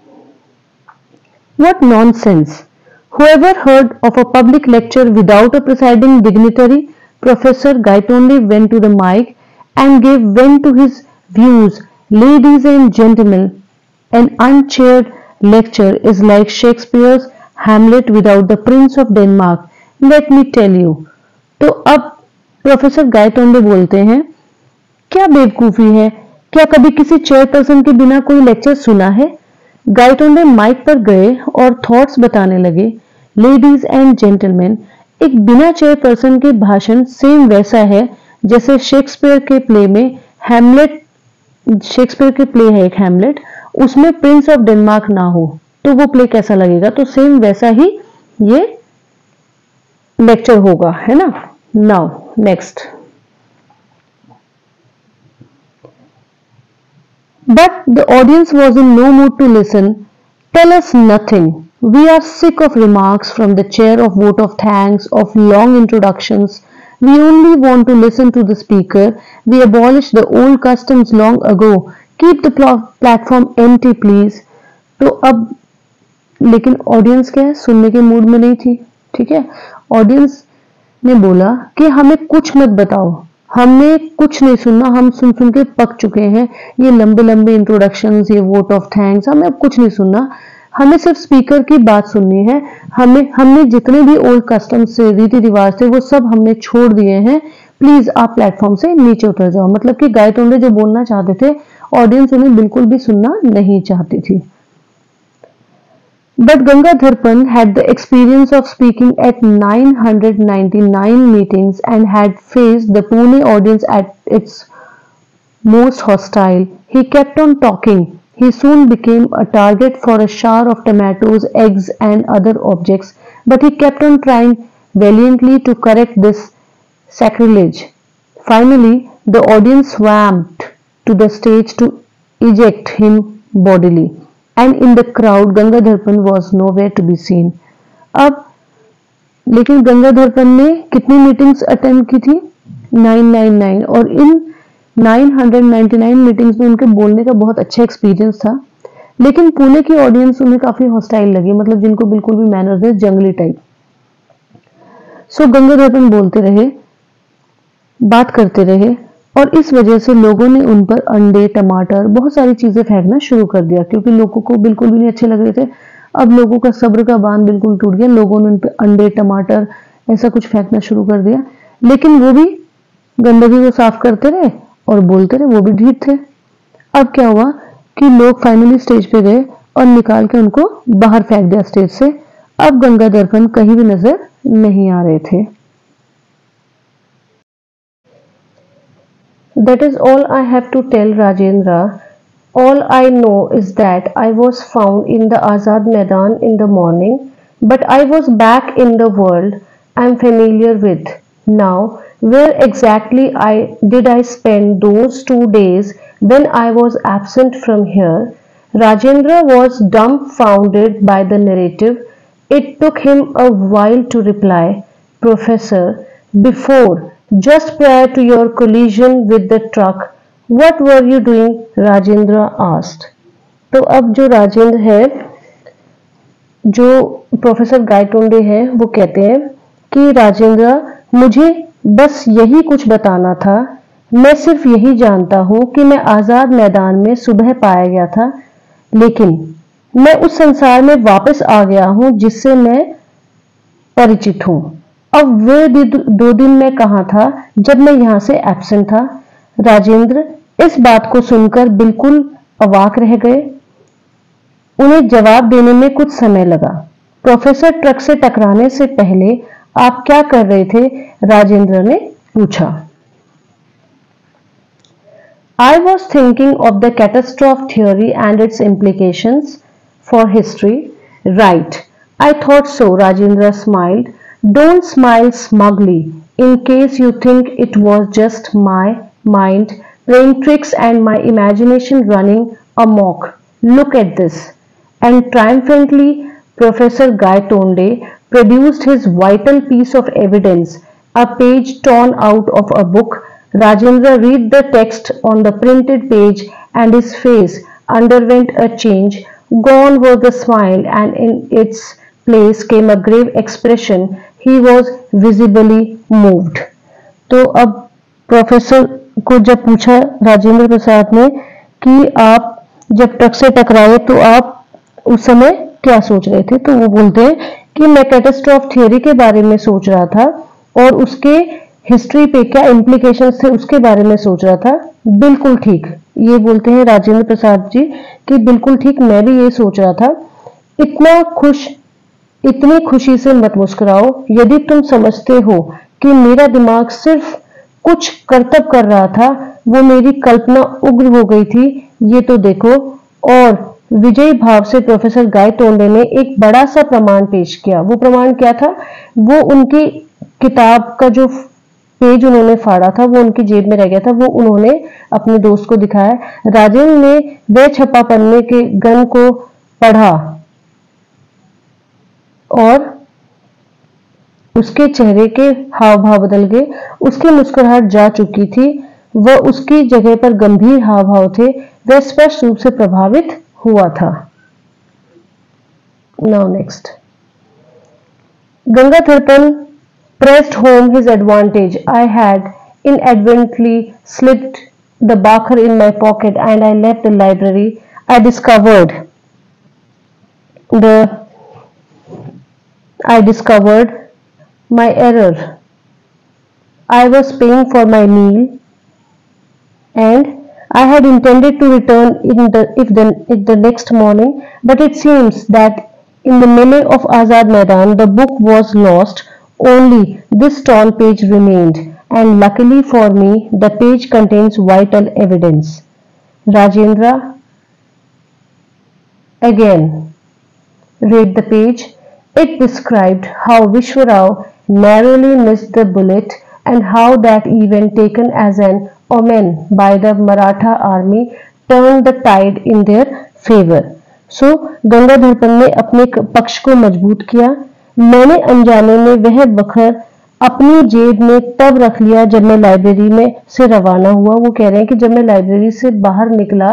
what nonsense! Whoever heard of a public lecture without a presiding dignitary? Professor Gaitonde went to the mic and gave vent to his views. Ladies and gentlemen, an unchaired lecture is like Shakespeare's Hamlet without the Prince of Denmark. Let me tell you. तो अब professor Gaitonde बोलते हैं, क्या बेवकूफी है? क्या कभी किसी चेयरपर्सन के बिना कोई लेक्चर सुना है? गायतोंडे माइक पर गए और थॉट्स बताने लगे। लेडीज एंड जेंटलमैन, एक बिना चेयरपर्सन के भाषण सेम वैसा है जैसे शेक्सपियर के प्ले में हैमलेट, शेक्सपियर के प्ले है एक हैमलेट, उसमें प्रिंस ऑफ डेनमार्क ना हो तो वो प्ले कैसा लगेगा? तो सेम वैसा ही ये लेक्चर होगा, है ना। Now next. But the audience was in no mood to listen. Tell us nothing. We are sick of remarks from the chair, of vote of thanks, of long introductions. We only want to listen to the speaker. We abolished the old customs long ago. Keep the platform empty, please. तो अब लेकिन audience क्या है, सुनने के mood में नहीं थी। ठीक है, ऑडियंस ने बोला कि हमें कुछ मत बताओ, हमने कुछ नहीं सुनना, हम सुन सुन के पक चुके हैं। ये लंबे लंबे इंट्रोडक्शंस, ये वोट ऑफ थैंक्स, हमें अब कुछ नहीं सुनना, हमें सिर्फ स्पीकर की बात सुननी है। हमें हमने जितने भी ओल्ड कस्टम्स से, रीति रिवाज थे, वो सब हमने छोड़ दिए हैं। प्लीज आप प्लेटफॉर्म से नीचे उतर जाओ। मतलब कि गायतोंडे जो बोलना चाहते थे, ऑडियंस उन्हें बिल्कुल भी सुनना नहीं चाहती थी। But Gangadharpan had the experience of speaking at nine hundred ninety-nine meetings and had faced the Pune audience at its most hostile. He kept on talking. He soon became a target for a shower of tomatoes, eggs and other objects, but he kept on trying valiantly to correct this sacrilege. Finally, the audience swarmed to the stage to eject him bodily. And in the crowd, Gangadharpan was nowhere to be seen. अब लेकिन गंगाधरपन ने कितनी meetings attend की थी? नौ सौ निन्यानवे। और इन नौ सौ निन्यानवे मीटिंग्स में उनके बोलने का बहुत अच्छा एक्सपीरियंस था। लेकिन पुणे की ऑडियंस उन्हें काफी हॉस्टाइल लगी, मतलब जिनको बिल्कुल भी मैनर्स नहीं, जंगली टाइप। सो गंगाधरपन बोलते रहे, बात करते रहे, और इस वजह से लोगों ने उन पर अंडे, टमाटर, बहुत सारी चीजें फेंकना शुरू कर दिया, क्योंकि लोगों को बिल्कुल भी नहीं अच्छे लग रहे थे। अब लोगों का सब्र का बांध बिल्कुल टूट गया, लोगों ने उन पर अंडे, टमाटर ऐसा कुछ फेंकना शुरू कर दिया। लेकिन वो भी गंदगी को साफ करते रहे और बोलते रहे, वो भी ढीठ थे। अब क्या हुआ कि लोग फाइनली स्टेज पे गए और निकाल के उनको बाहर फेंक दिया स्टेज से। अब गंगाधरपन कहीं भी नजर नहीं आ रहे थे। That is all I have to tell, Rajendra. All I know is that I was found in the Azad Maidan in the morning, but I was back in the world I'm familiar with. Now, where exactly I did I spend those two days when I was absent from here? Rajendra was dumbfounded by the narrative. It took him a while to reply, Professor, before, just prior to your collision with the truck, what were you doing? Rajendra asked. तो अब जो राजेंद्र है, जो professor Gaitonde है, वो कहते हैं कि राजेंद्र, मुझे बस यही कुछ बताना था। मैं सिर्फ यही जानता हूं कि मैं आजाद मैदान में सुबह पाया गया था, लेकिन मैं उस संसार में वापस आ गया हूं जिससे मैं परिचित हूं। अब वे दो दिन में कहां था जब मैं यहां से एब्सेंट था? राजेंद्र इस बात को सुनकर बिल्कुल अवाक रह गए। उन्हें जवाब देने में कुछ समय लगा। प्रोफेसर, ट्रक से टकराने से पहले आप क्या कर रहे थे? राजेंद्र ने पूछा। I was thinking of the catastrophe theory and its implications for history. Right. I thought so, Rajendra smiled. Don't smile smugly, in case you think it was just my mind playing tricks and my imagination running amok. Look at this. And triumphantly, Professor Gaitonde produced his vital piece of evidence, a page torn out of a book. Rajendra read the text on the printed page and his face underwent a change. Gone were the smile and in its place came a grave expression. He was visibly moved. तो अब professor को जब पूछा राजेंद्र प्रसाद ने कि आप जब truck से टकराए तो आप उस समय क्या सोच रहे थे, तो वो बोलते हैं कि मैं कैटास्ट्रॉफ थियरी के बारे में सोच रहा था और उसके हिस्ट्री पे क्या इम्प्लीकेशंस थे उसके बारे में सोच रहा था। बिल्कुल ठीक, ये बोलते हैं राजेंद्र प्रसाद जी कि बिल्कुल ठीक, मैं भी ये सोच रहा था। इतना खुश इतनी खुशी से मत मुस्कुराओ। यदि तुम समझते हो कि मेरा दिमाग सिर्फ कुछ करतब कर रहा था, वो मेरी कल्पना उग्र हो गई थी, ये तो देखो। और विजयी भाव से प्रोफेसर गायतोंडे ने एक बड़ा सा प्रमाण पेश किया। वो प्रमाण क्या था? वो उनकी किताब का जो पेज उन्होंने फाड़ा था, वो उनकी जेब में रह गया था, वो उन्होंने अपने दोस्त को दिखाया। राजेंद्र ने वह छपा पन्ने के गन को पढ़ा और उसके चेहरे के हाव भाव बदल गए। उसकी मुस्कुराहट जा चुकी थी, वह उसकी जगह पर गंभीर हाव भाव थे। वह स्पष्ट रूप से प्रभावित हुआ था। Now next, Gangadharpant pressed home his advantage. I had inadvertently slipped the bakar in my pocket and I left the library. I discovered the I discovered my error. I was paying for my meal and I had intended to return in the if the, if the next morning, but it seems that in the melee of Azad Maidan the book was lost. Only this torn page remained, and luckily for me, the page contains vital evidence. Rajendra again read the page. It described how Vishwarao narrowly missed the bullet and how that event taken as an omen by the Maratha army turned the tide in their favor. So, Gangadharpant ने अपने पक्ष को मजबूत किया। मैंने अनजाने में वह बखर अपनी जेब में तब रख लिया जब मैं लाइब्रेरी में से रवाना हुआ। वो कह रहे हैं कि जब मैं लाइब्रेरी से बाहर निकला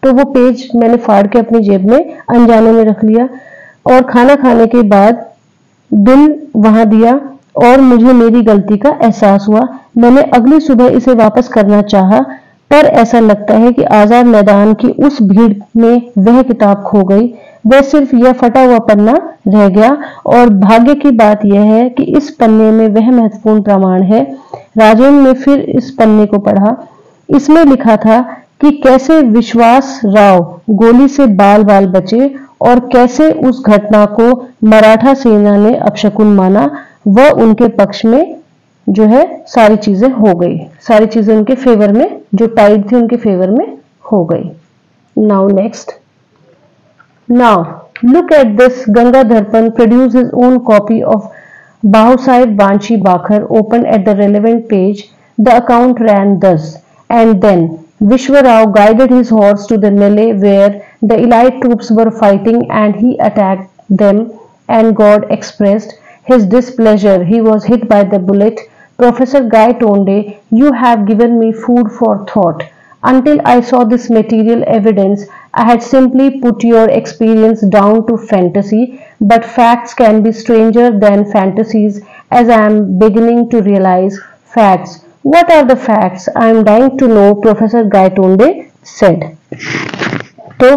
तो वो पेज मैंने फाड़ के अपनी जेब में अनजाने में रख लिया और खाना खाने के बाद बिल वहां दिया और मुझे मेरी गलती का एहसास हुआ। मैंने अगली सुबह इसे वापस करना चाहा, पर ऐसा लगता है कि आजाद मैदान की उस भीड़ में वह किताब खो गई। वह सिर्फ यह फटा हुआ पन्ना रह गया और भाग्य की बात यह है कि इस पन्ने में वह महत्वपूर्ण प्रमाण है। राजेंद्र ने फिर इस पन्ने को पढ़ा। इसमें लिखा था कि कैसे विश्वास राव गोली से बाल बाल बचे और कैसे उस घटना को मराठा सेना ने अपशकुन माना। वह उनके पक्ष में जो है सारी चीजें हो गई, सारी चीजें उनके फेवर में, जो टाइड थी उनके फेवर में हो गई। Now next, now look at this. Gangadharpant produced his own copy of Bahusaheb Banshi Bakhar, opened at the relevant page. The account ran thus: and then Vishwarao guided his horse to the melee where the elite troops were fighting, and he attacked them, and God expressed his displeasure. He was hit by the bullet. Professor Guy Tonde, you have given me food for thought. Until I saw this material evidence, I had simply put your experience down to fantasy, but facts can be stranger than fantasies, as I am beginning to realize. Facts. What are the facts? I am dying to know, Professor Guy Tonde said. तो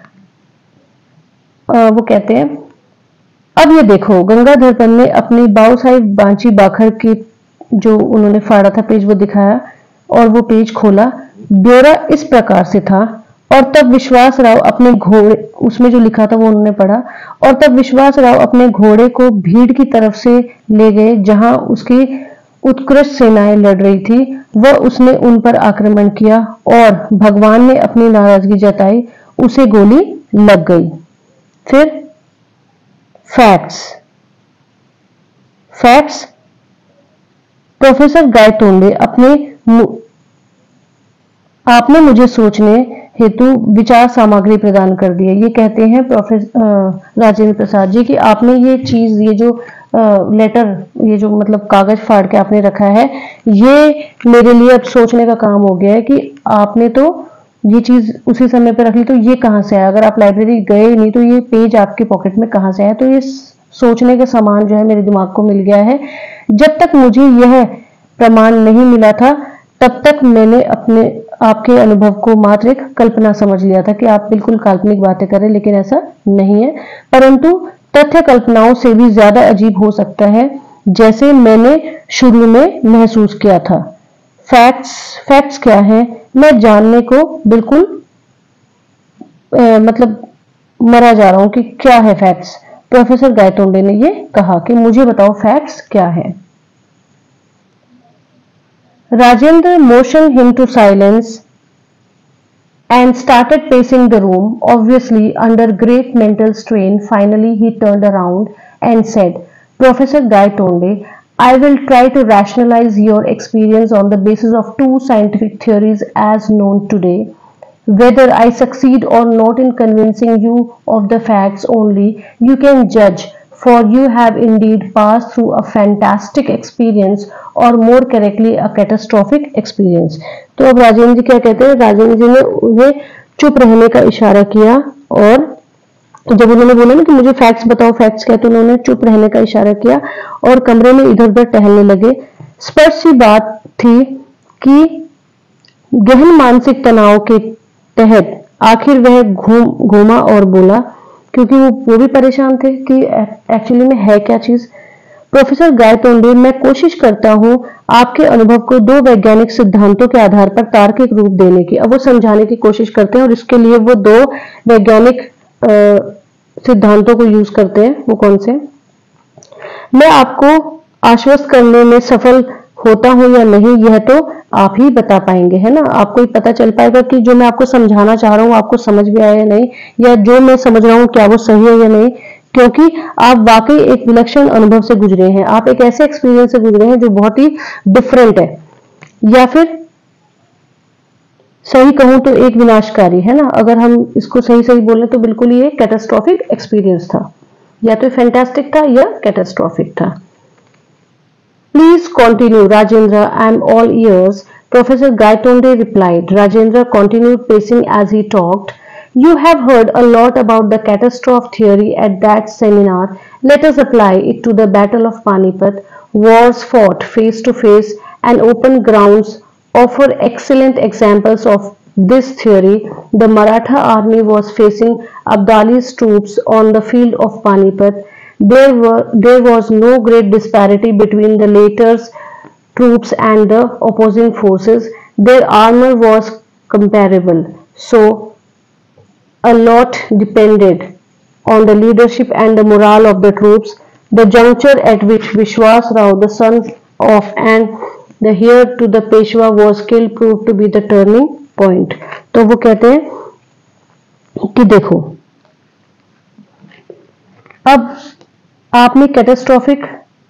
आ, वो कहते हैं, अब ये देखो, गंगाधरपन ने अपनी बाऊ साहिब बांची बाखर की जो उन्होंने फाड़ा था पेज वो दिखाया और वो पेज खोला। ब्यौरा इस प्रकार से था, और तब विश्वास राव अपने घोड़े, उसमें जो लिखा था वो उन्होंने पढ़ा, और तब विश्वास राव अपने घोड़े को भीड़ की तरफ से ले गए जहां उसकी उत्कृष्ट सेनाएं लड़ रही थी। वह उसने उन पर आक्रमण किया और भगवान ने अपनी नाराजगी जताई, उसे गोली लग गई। फिर facts. Facts, professor Gaitonde अपने आपने मुझे सोचने हेतु विचार सामग्री प्रदान कर दी है। ये कहते हैं प्रोफेसर राजेंद्र प्रसाद जी कि आपने ये चीज, ये जो आ, लेटर, ये जो मतलब कागज फाड़ के आपने रखा है, ये मेरे लिए अब सोचने का काम हो गया है कि आपने तो ये चीज उसी समय पे रख ली, तो ये कहां से आया? अगर आप लाइब्रेरी गए नहीं तो ये पेज आपके पॉकेट में कहां से आया? तो ये सोचने का सामान जो है मेरे दिमाग को मिल गया है। जब तक मुझे यह प्रमाण नहीं मिला था तब तक मैंने अपने आपके अनुभव को मात्र एक कल्पना समझ लिया था कि आप बिल्कुल काल्पनिक बातें करें, लेकिन ऐसा नहीं है। परंतु तथ्य कल्पनाओं से भी ज्यादा अजीब हो सकता है, जैसे मैंने शुरू में महसूस किया था। फैक्ट्स फैक्ट्स क्या है? मैं जानने को बिल्कुल आ, मतलब मरा जा रहा हूं कि क्या है फैक्ट्स। प्रोफेसर गायतोंडे ने ये कहा कि मुझे बताओ फैक्ट्स क्या है। Rajendra motioned him to silence and started pacing the room, obviously under great mental strain. Finally, he turned around and said, Professor Guy Tonde, I will try to rationalize your experience on the basis of two scientific theories as known today. Whether I succeed or not in convincing you of the facts only, you can judge, for you have indeed passed through a fantastic experience, or more correctly a catastrophic experience. तो अब राजेंद्र जी क्या कहते हैं? राजेंद्र जी ने उन्हें चुप रहने का इशारा किया, और जब उन्होंने बोला ना कि मुझे फैक्ट्स बताओ, फैक्ट्स क्या, तो उन्होंने चुप रहने का इशारा किया और कमरे में इधर उधर टहलने लगे। स्पष्ट सी बात थी कि गहन मानसिक तनाव के तहत आखिर वह घूम घूमा और बोला, क्योंकि वो वो भी परेशान थे कि एक्चुअली में है क्या चीज। प्रोफेसर गायतोंडे, मैं कोशिश करता हूं आपके अनुभव को दो वैज्ञानिक सिद्धांतों के आधार पर तार्किक रूप देने की। अब वो समझाने की कोशिश करते हैं और इसके लिए वो दो वैज्ञानिक सिद्धांतों को यूज करते हैं। वो कौन से? मैं आपको आश्वस्त करने में सफल होता हूं या नहीं, यह तो आप ही बता पाएंगे, है ना। आपको ही पता चल पाएगा कि जो मैं आपको समझाना चाह रहा हूं आपको समझ में आया या नहीं, या जो मैं समझ रहा हूं क्या वो सही है या नहीं, क्योंकि आप वाकई एक विलक्षण अनुभव से गुजरे हैं। आप एक ऐसे एक्सपीरियंस से गुजरे हैं जो बहुत ही डिफरेंट है, या फिर सही कहूं तो एक विनाशकारी, है ना। अगर हम इसको सही सही बोले तो बिल्कुल ये कैटास्ट्रॉफिक एक्सपीरियंस था, या तो फैंटास्टिक था या कैटास्ट्रॉफिक था। Please continue, Rajendra. I am all ears. Professor Gaitonde replied. Rajendra continued pacing as he talked. You have heard a lot about the catastrophe theory at that seminar. Let us apply it to the Battle of Panipat. Wars fought face to face and open grounds offer excellent examples of this theory. The Maratha army was facing Abdali's troops on the field of Panipat. There, were, there was no great disparity between the latter's troops and the opposing forces. Their armor was comparable. So, a lot depended on the leadership and the morale of the troops. The juncture at which Vishwas Rao, the son of and the heir to the Peshwa, was killed proved to be the turning point. तो वो कहते हैं कि देखो, अब आपने catastrophic,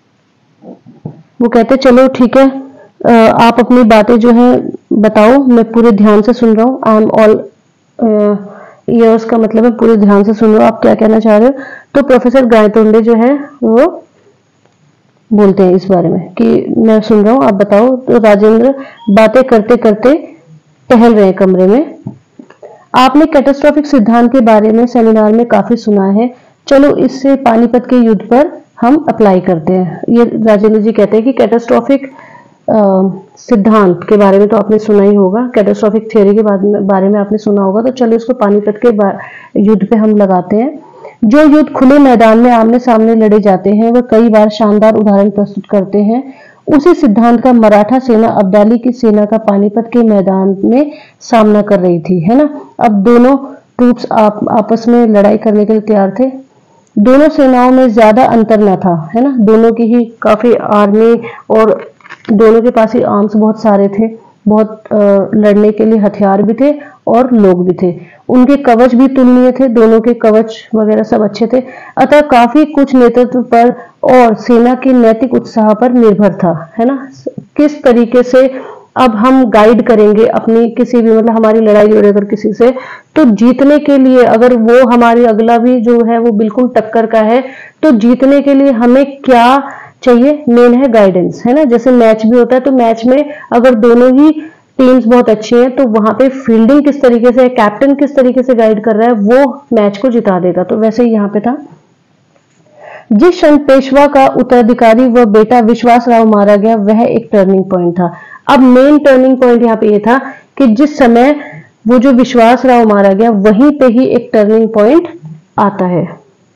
वो कहते चलो ठीक है, आप अपनी बातें जो है बताओ, मैं पूरे ध्यान से सुन रहा हूँ. आई एम ऑल ईयर्स का मतलब है पूरे ध्यान से सुन रहा हूँ, आप क्या कहना चाह रहे हो. तो प्रोफेसर गायतोंडे जो है वो बोलते हैं इस बारे में कि मैं सुन रहा हूँ, आप बताओ. तो राजेंद्र बातें करते करते टहल रहे हैं कमरे में. आपने कैटास्ट्रॉफिक सिद्धांत के बारे में सेमिनार में काफी सुना है, चलो इससे पानीपत के युद्ध पर हम अप्लाई करते हैं. ये राजेंद्र जी कहते हैं कि कैटास्ट्रॉफिक सिद्धांत के बारे में तो आपने सुना ही होगा, कैटास्ट्रॉफिक थ्योरी के बारे में आपने सुना होगा, तो चलो इसको पानीपत के युद्ध पे हम लगाते हैं. जो युद्ध खुले मैदान में आमने सामने लड़े जाते हैं वह कई बार शानदार उदाहरण प्रस्तुत करते हैं. उसी सिद्धांत का मराठा सेना अब्दाली की सेना का पानीपत के मैदान में सामना कर रही थी, है ना. अब दोनों ट्रूप्स आप आपस में लड़ाई करने के लिए तैयार थे. दोनों सेनाओं में ज्यादा अंतर न था, है ना. दोनों की ही काफी आर्मी और दोनों के पास ही आर्म्स बहुत सारे थे, बहुत लड़ने के लिए हथियार भी थे और लोग भी थे. उनके कवच भी तुलनीय थे, दोनों के कवच वगैरह सब अच्छे थे. अतः काफी कुछ नेतृत्व पर और सेना के नैतिक उत्साह पर निर्भर था, है ना. किस तरीके से अब हम गाइड करेंगे अपनी किसी भी, मतलब हमारी लड़ाई लड़े अगर किसी से, तो जीतने के लिए, अगर वो हमारी अगला भी जो है वो बिल्कुल टक्कर का है, तो जीतने के लिए हमें क्या चाहिए, मेन है गाइडेंस, है ना. जैसे मैच भी होता है, तो मैच में अगर दोनों ही टीम्स बहुत अच्छी हैं तो वहां पे फील्डिंग किस तरीके से, कैप्टन किस तरीके से गाइड कर रहा है, वो मैच को जिता देगा. तो वैसे ही यहाँ पे था. जिस क्षण पेशवा का उत्तराधिकारी व बेटा विश्वास राव मारा गया वह एक टर्निंग पॉइंट था. अब मेन टर्निंग पॉइंट यहाँ पे ये था कि जिस समय वो जो विश्वास राव मारा गया वहीं पे ही एक टर्निंग पॉइंट आता है.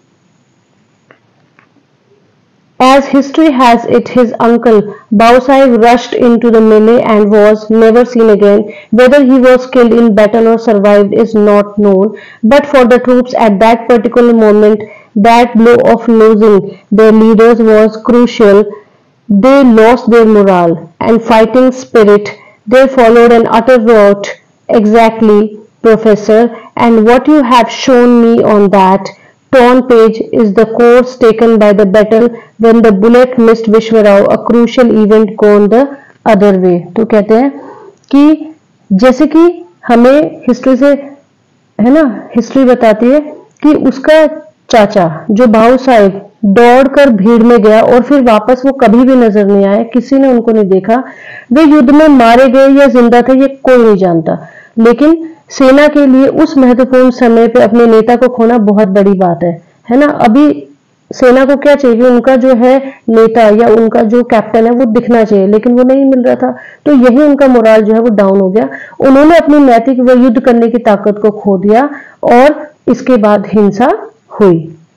As history has it, his uncle Bau Sahib rushed into the melee and was never seen again. Whether he was killed in battle or survived is not known. But for the troops at that particular moment, that blow of losing their leaders was crucial. They lost their morale and fighting spirit. There followed an utter rout. Exactly, Professor, and what you have shown me on that torn page is the course taken by the battle when the bullet missed Vishwarao, a crucial event gone the other way. तो कहते हैं कि जैसे कि हमें history से, है ना, हिस्ट्री बताती है कि उसका चाचा जो भाऊ साहिब दौड़कर भीड़ में गया और फिर वापस वो कभी भी नजर नहीं आया, किसी ने उनको नहीं देखा. वे युद्ध में मारे गए या जिंदा थे ये कोई नहीं जानता, लेकिन सेना के लिए उस महत्वपूर्ण समय पे अपने नेता को खोना बहुत बड़ी बात है, है ना. अभी सेना को क्या चाहिए, उनका जो है नेता या उनका जो कैप्टन है वो दिखना चाहिए, लेकिन वो नहीं मिल रहा था. तो यही उनका मोराल जो है वो डाउन हो गया. उन्होंने अपनी नैतिक व युद्ध करने की ताकत को खो दिया और इसके बाद हिंसा हुई.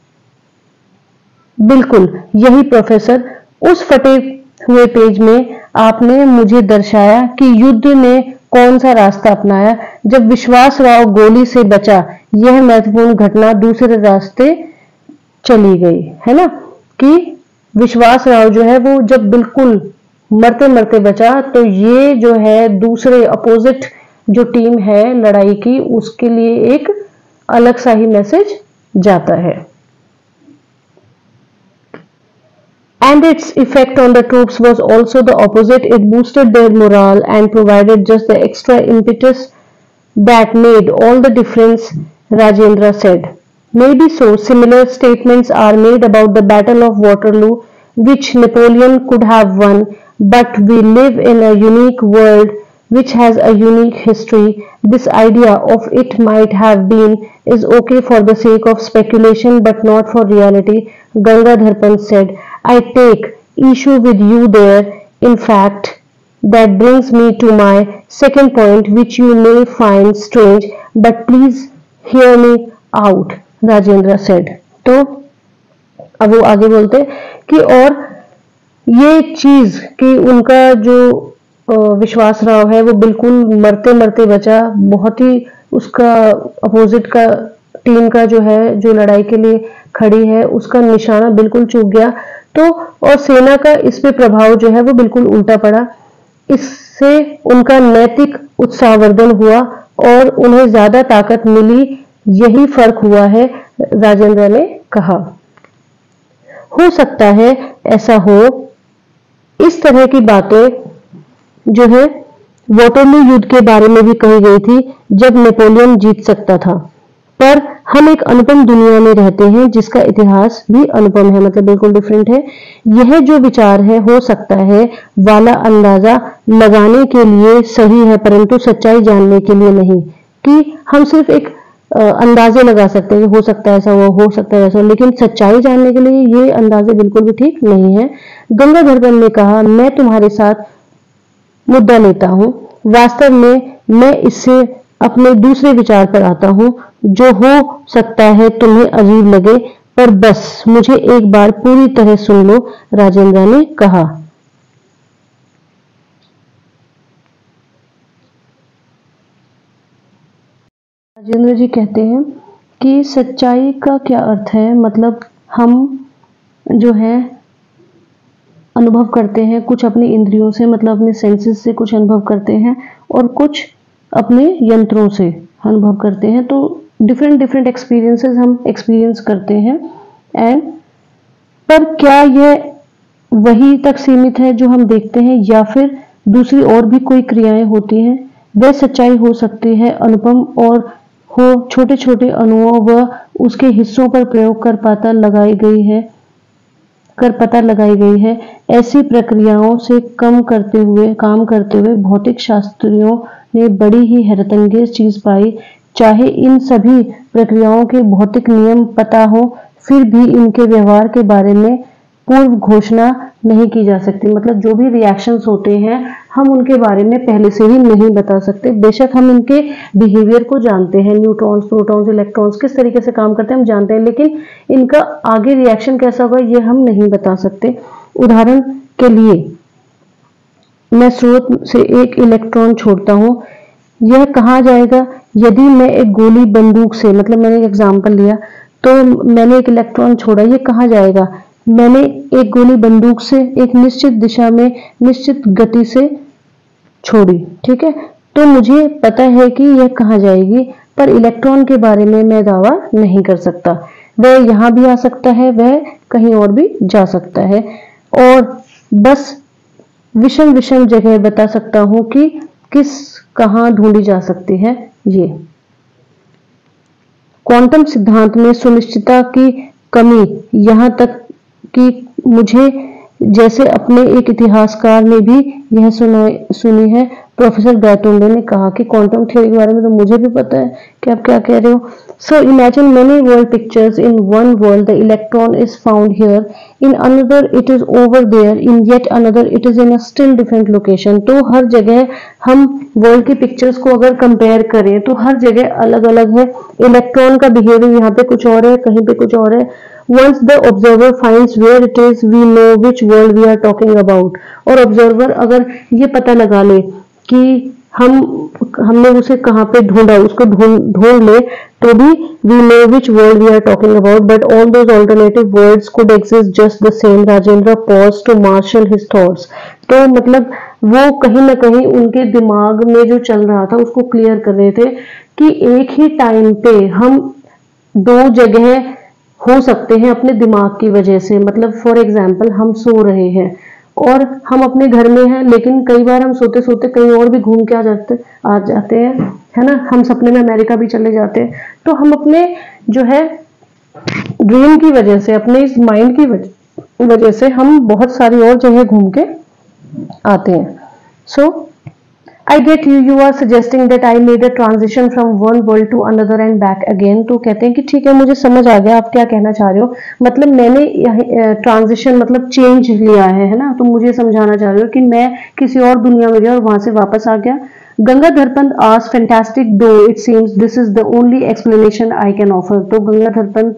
बिल्कुल यही प्रोफेसर, उस फटे हुए पेज में आपने मुझे दर्शाया कि युद्ध ने कौन सा रास्ता अपनाया. जब विश्वास राव गोली से बचा, यह महत्वपूर्ण घटना दूसरे रास्ते चली गई, है ना. कि विश्वास राव जो है वो जब बिल्कुल मरते मरते बचा, तो ये जो है दूसरे अपोजिट जो टीम है लड़ाई की, उसके लिए एक अलग सा ही मैसेज जाता है. And its effect on the troops was also the opposite. It boosted their morale and provided just the extra impetus that made all the difference, Rajendra said. Maybe so. Similar statements are made about the Battle of Waterloo, which Napoleon could have won, but we live in a unique world which has a unique history. This idea of it might have been is okay for the sake of speculation but not for reality, Gangadhar Pant said. I take issue with you there. In fact, that brings me to my second point, which you may find strange, but please hear me out, Rajendra said. तो अब वो आगे बोलते कि और ये चीज कि उनका जो विश्वास राव है वो बिल्कुल मरते मरते बचा, बहुत ही उसका अपोजिट का टीम का जो है जो लड़ाई के लिए खड़ी है उसका निशाना बिल्कुल चूक गया, तो और सेना का इस पे प्रभाव जो है वो बिल्कुल उल्टा पड़ा। इससे उनका नैतिक उत्साहवर्धन हुआ और उन्हें ज्यादा ताकत मिली, यही फर्क हुआ है, राजेंद्र ने कहा। हो सकता है ऐसा हो। इस तरह की बातें जो है वॉटरलू युद्ध के बारे में भी कही गई थी जब नेपोलियन जीत सकता था, पर हम एक अनुपम दुनिया में रहते हैं जिसका इतिहास भी अनुपम है, मतलब बिल्कुल डिफरेंट है। यह जो विचार है हो सकता है वाला अंदाजा लगाने के लिए सही है, परंतु सच्चाई जानने के लिए नहीं, कि हम सिर्फ एक अंदाजे लगा सकते हैं कि हो सकता है ऐसा हो हो सकता है ऐसा, लेकिन सच्चाई जानने के लिए ये अंदाजे बिल्कुल भी ठीक नहीं है। गंगाधर पंत ने कहा, मैं तुम्हारे साथ मुद्दा लेता हूं, वास्तव में मैं इससे अपने दूसरे विचार पर आता हूं जो हो सकता है तुम्हें अजीब लगे, पर बस मुझे एक बार पूरी तरह सुन लो, राजेंद्र ने कहा। राजेंद्र जी कहते हैं कि सच्चाई का क्या अर्थ है, मतलब हम जो है अनुभव करते हैं कुछ अपनी इंद्रियों से, मतलब अपने सेंसेस से कुछ अनुभव करते हैं और कुछ अपने यंत्रों से अनुभव करते हैं, तो डिफरेंट डिफरेंट एक्सपीरियंसेस हम एक्सपीरियंस करते हैं। एंड पर क्या यह वही तक सीमित है जो हम देखते हैं, या फिर दूसरी और भी कोई क्रियाएं होती हैं? वह सच्चाई हो सकती है अनुपम और हो छोटे छोटे अणुओं व उसके हिस्सों पर प्रयोग कर पता लगाई गई है कर पता लगाई गई है ऐसी प्रक्रियाओं से कम करते हुए काम करते हुए भौतिक शास्त्रियों ने बड़ी ही हैरतअंगेज चीज पाई। चाहे इन सभी प्रक्रियाओं के भौतिक नियम पता हो, फिर भी इनके व्यवहार के बारे में पूर्व घोषणा नहीं की जा सकती, मतलब जो भी रिएक्शंस होते हैं हम उनके बारे में पहले से ही नहीं बता सकते। बेशक हम इनके बिहेवियर को जानते हैं, न्यूट्रॉन्स, प्रोटॉन्स, इलेक्ट्रॉन्स किस तरीके से काम करते हैं हम जानते हैं, लेकिन इनका आगे रिएक्शन कैसा होगा ये हम नहीं बता सकते। उदाहरण के लिए मैं स्रोत से एक इलेक्ट्रॉन छोड़ता हूं, यह कहाँ जाएगा? यदि मैं एक गोली बंदूक से, मतलब मैंने एक एग्जाम्पल लिया, तो मैंने एक इलेक्ट्रॉन छोड़ा, ये कहाँ जाएगा? मैंने एक गोली बंदूक से एक निश्चित दिशा में निश्चित गति से छोड़ी, ठीक है, तो मुझे पता है कि यह कहाँ जाएगी, पर इलेक्ट्रॉन के बारे में मैं दावा नहीं कर सकता। वह यहाँ भी आ सकता है, वह कहीं और भी जा सकता है, और बस विषम विषम जगह बता सकता हूं कि किस कहाँ ढूंढी जा सकती है। ये क्वांटम सिद्धांत में सुनिश्चितता की कमी, यहाँ तक कि मुझे जैसे अपने एक इतिहासकार ने भी यह सुनी है। प्रोफेसर गायतोंडे ने कहा कि क्वांटम थ्योरी के बारे में तो मुझे भी पता है कि आप क्या कह रहे हो। So imagine many world pictures, in one world the electron is found here, in another it is over there, in yet another it is in a still different location. तो हर जगह हम वर्ल्ड की पिक्चर्स को अगर compare करें तो हर जगह अलग अलग है। इलेक्ट्रॉन का बिहेवियर यहाँ पे कुछ और है, कहीं पे कुछ और है। Once the observer finds where it is, we know which world we are talking about. और ऑब्जर्वर अगर ये पता लगा ले कि हम हमने उसे कहाँ पे ढूंढा, उसको ढूंढ ढूंढ ले, तो भी we know which world we are talking about. But all those alternative worlds could exist just the same. Rajendra paused to marshal his thoughts. तो मतलब वो कहीं ना कहीं उनके दिमाग में जो चल रहा था उसको क्लियर कर रहे थे कि एक ही टाइम पे हम दो जगह हो सकते हैं अपने दिमाग की वजह से। मतलब फॉर एग्जाम्पल हम सो रहे हैं और हम अपने घर में हैं, लेकिन कई बार हम सोते सोते कहीं और भी घूम के आ जाते आ जाते हैं, है ना। हम सपने में अमेरिका भी चले जाते हैं, तो हम अपने जो है ड्रीम की वजह से, अपने इस माइंड की वजह वजह से हम बहुत सारी और जगह घूम के आते हैं। सो I get you, you are suggesting that I made a transition from one world to another and back again. तो कहते हैं कि ठीक है, मुझे समझ आ गया आप क्या कहना चाह रहे हो, मतलब मैंने ट्रांजिशन मतलब चेंज लिया है है ना, तो मुझे समझाना चाह रहे हो कि मैं किसी और दुनिया में गया और वहां से वापस आ गया. गंगाधर पंत आज fantastic though it seems this is the only explanation I can offer. तो गंगाधर पंत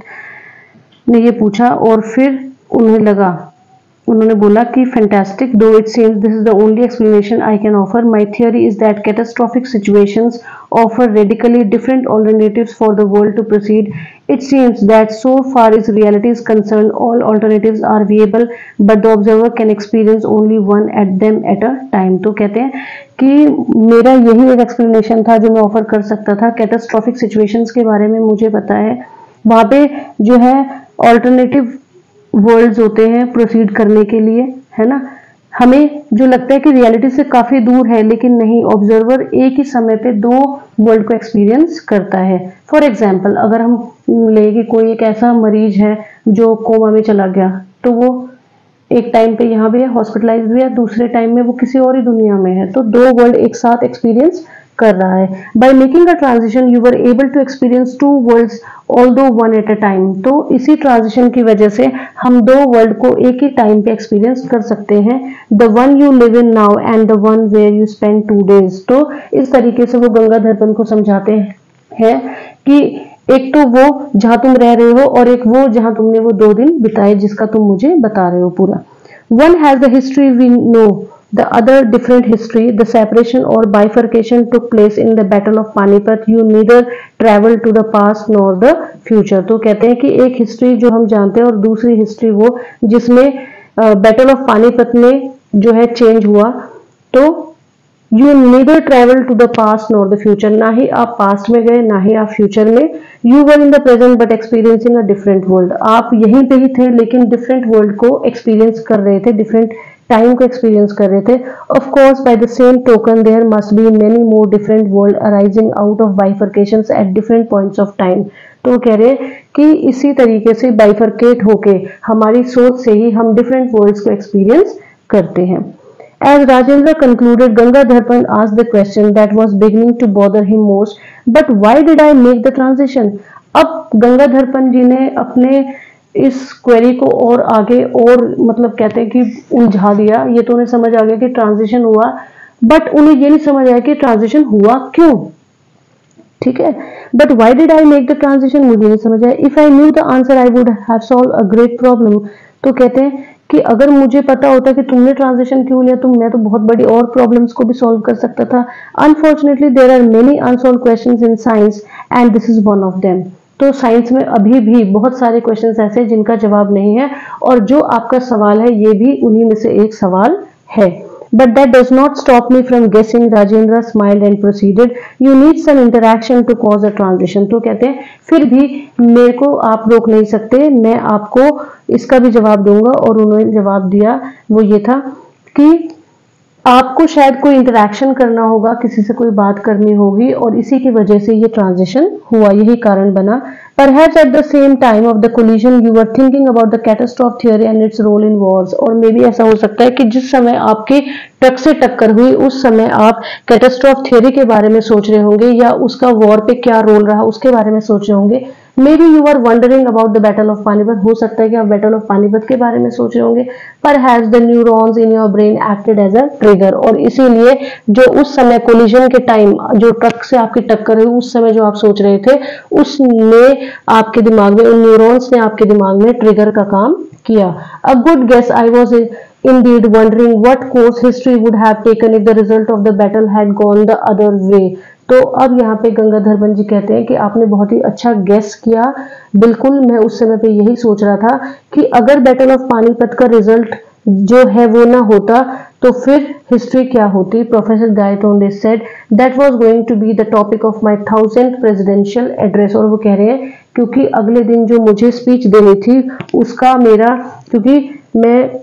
ने ये पूछा और फिर उन्हें लगा उन्होंने बोला कि fantastic though it seems this is the only explanation I can offer my theory is that catastrophic situations offer radically different alternatives for the world to proceed. It seems that so far is reality is concern all alternatives are viable but the observer can experience only one at them at a time. तो कहते हैं कि मेरा यही एक explanation था जो मैं ऑफर कर सकता था. कैटास्ट्रोफिक सिचुएशंस के बारे में मुझे पता है, वहां पे जो है ऑल्टरनेटिव वर्ल्ड्स होते हैं प्रोसीड करने के लिए, है ना. हमें जो लगता है कि रियलिटी से काफी दूर है, लेकिन नहीं, ऑब्जर्वर एक ही समय पे दो वर्ल्ड को एक्सपीरियंस करता है. फॉर एग्जाम्पल अगर हम ले कि कोई एक ऐसा मरीज है जो कोमा में चला गया, तो वो एक टाइम पे यहाँ भी है, हॉस्पिटलाइज भी है, दूसरे टाइम में वो किसी और ही दुनिया में है, तो दो वर्ल्ड एक साथ एक्सपीरियंस कर रहा है. By making a transition you were able to experience two worlds although one at a time. तो इसी ट्रांजिशन की वजह से हम दो वर्ल्ड को एक ही टाइम पे एक्सपीरियंस कर सकते हैं. The one you live in now and the one where you spend two days. तो इस तरीके से वो गंगाधर पंत को समझाते हैं कि एक तो वो जहां तुम रह रहे हो और एक वो जहां तुमने वो दो दिन बिताए जिसका तुम मुझे बता रहे हो पूरा. One has the history we know, the other different history. The separation or bifurcation took place in the battle of Panipat. You neither travel to the past nor the future. तो कहते हैं कि एक हिस्ट्री जो हम जानते हैं और दूसरी हिस्ट्री वो जिसमें बैटल ऑफ पानीपत में जो है चेंज हुआ. तो you neither travel to the past nor the future, ना ही आप पास्ट में गए ना ही आप फ्यूचर में. You were in the present but experiencing a different world. आप यहीं पे ही थे लेकिन डिफरेंट वर्ल्ड को एक्सपीरियंस कर रहे थे, डिफरेंट टाइम को एक्सपीरियंस कर रहे थे. Of course by the same token there must be many more different world arising out of bifurcations at different points of time. तो वो कह रहे हैं कि इसी तरीके से बाइफर्केट होके हमारी सोच से ही हम डिफरेंट वर्ल्ड्स को एक्सपीरियंस करते हैं. As Rajendra concluded, Gangadhar Pant asked the question that was beginning to bother him most. But why did I make the transition? अब गंगाधर पंत जी ने अपने इस क्वेरी को और आगे और मतलब कहते हैं कि उलझा दिया. ये तो उन्हें समझ आ गया कि ट्रांजिशन हुआ, बट उन्हें ये नहीं समझ आया कि ट्रांजिशन हुआ क्यों. ठीक है, but why did I make the transition, मुझे नहीं समझ आया. If I knew the answer I would have solved a great problem. तो कहते हैं कि अगर मुझे पता होता कि तुमने ट्रांजिशन क्यों लिया तो मैं तो बहुत बड़ी और प्रॉब्लम्स को भी सॉल्व कर सकता था. Unfortunately there are many unsolved questions in science and this is one of them. तो साइंस में अभी भी बहुत सारे क्वेश्चंस ऐसे हैं जिनका जवाब नहीं है, और जो आपका सवाल है ये भी उन्हीं में से एक सवाल है. But that does not stop me from guessing. Rajendra smiled and proceeded. You need some interaction to cause a transition. तो कहते हैं फिर भी मेरे को आप रोक नहीं सकते, मैं आपको इसका भी जवाब दूंगा. और उन्होंने जवाब दिया वो ये था कि आपको शायद कोई इंटरेक्शन करना होगा, किसी से कोई बात करनी होगी और इसी की वजह से ये ट्रांजिशन हुआ, यही कारण बना. Perhaps at the same time of the collision you were thinking about the catastrophe theory and its role in wars. और मे भी ऐसा हो सकता है कि जिस समय आपके ट्रक से टक्कर हुई उस समय आप कैटास्ट्रॉफ थियोरी के बारे में सोच रहे होंगे या उसका वॉर पे क्या रोल रहा उसके बारे में सोच रहे होंगे. Maybe you are wondering about the battle of Panipat. हो सकता है कि आप बैटल ऑफ पानीपत के बारे में सोच रहे होंगे. Perhaps the neurons in your brain acted as a trigger. और इसीलिए जो उस समय कोलिजन के टाइम जो ट्रक से आपकी टक्कर हुई उस समय जो आप सोच रहे थे उसने आपके दिमाग में, उन न्यूरॉन्स ने आपके दिमाग में ट्रिगर का काम किया. A good guess. I was indeed wondering what course history would have taken if the result of the battle had gone the other way. तो अब यहाँ पे गंगाधर पंत जी कहते हैं कि आपने बहुत ही अच्छा गेस किया. बिल्कुल मैं उस समय पे यही सोच रहा था कि अगर बैटल ऑफ पानीपत का रिजल्ट जो है वो ना होता तो फिर हिस्ट्री क्या होती. Professor Gaitonde said that was going to be the topic of my thousand presidential address. और वो कह रहे हैं क्योंकि अगले दिन जो मुझे स्पीच देनी थी उसका मेरा, क्योंकि मैं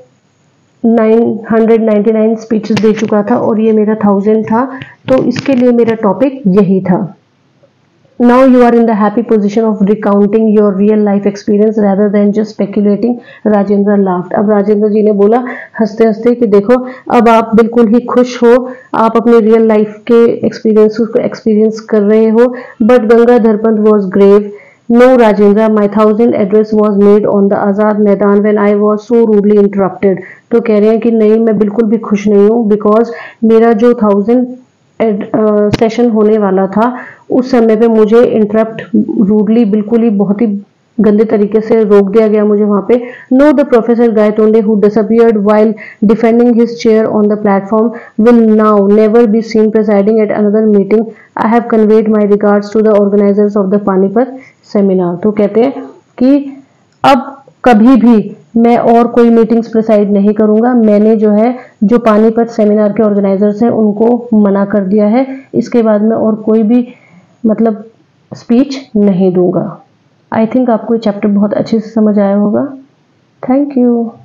नौ सौ निन्यानवे स्पीचेस दे चुका था और ये मेरा थाउजेंड था, तो इसके लिए मेरा टॉपिक यही था. Now you are in the happy position of recounting your real life experience rather than just speculating. Rajendra laughed. अब राजेंद्र जी ने बोला हंसते हंसते कि देखो अब आप बिल्कुल ही खुश हो, आप अपनी रियल लाइफ के एक्सपीरियंस को एक्सपीरियंस कर रहे हो. But Gangadhar Pant was grave. No, Rajendra, my thousand address was made on the Azad मैदान when I was so rudely interrupted. तो कह रहे हैं कि नहीं, मैं बिल्कुल भी खुश नहीं हूँ, बिकॉज मेरा जो थाउजेंड सेशन uh, होने वाला था उस समय पे मुझे इंटरप्ट रूडली, बिल्कुल ही बहुत ही गंदे तरीके से रोक दिया गया मुझे वहां पे. No, the professor Gaitonde who disappeared while defending his chair on the platform will now never be seen presiding at another meeting. I have conveyed my regards to the organisers of the Panipat seminar. तो कहते हैं कि अब कभी भी मैं और कोई मीटिंग्स प्रिसाइड नहीं करूंगा. मैंने जो है जो पानीपत सेमिनार के ऑर्गेनाइजर्स हैं उनको मना कर दिया है. इसके बाद मैं और कोई भी मतलब स्पीच नहीं दूंगा. आई थिंक आपको ये चैप्टर बहुत अच्छे से समझ आया होगा. Thank you.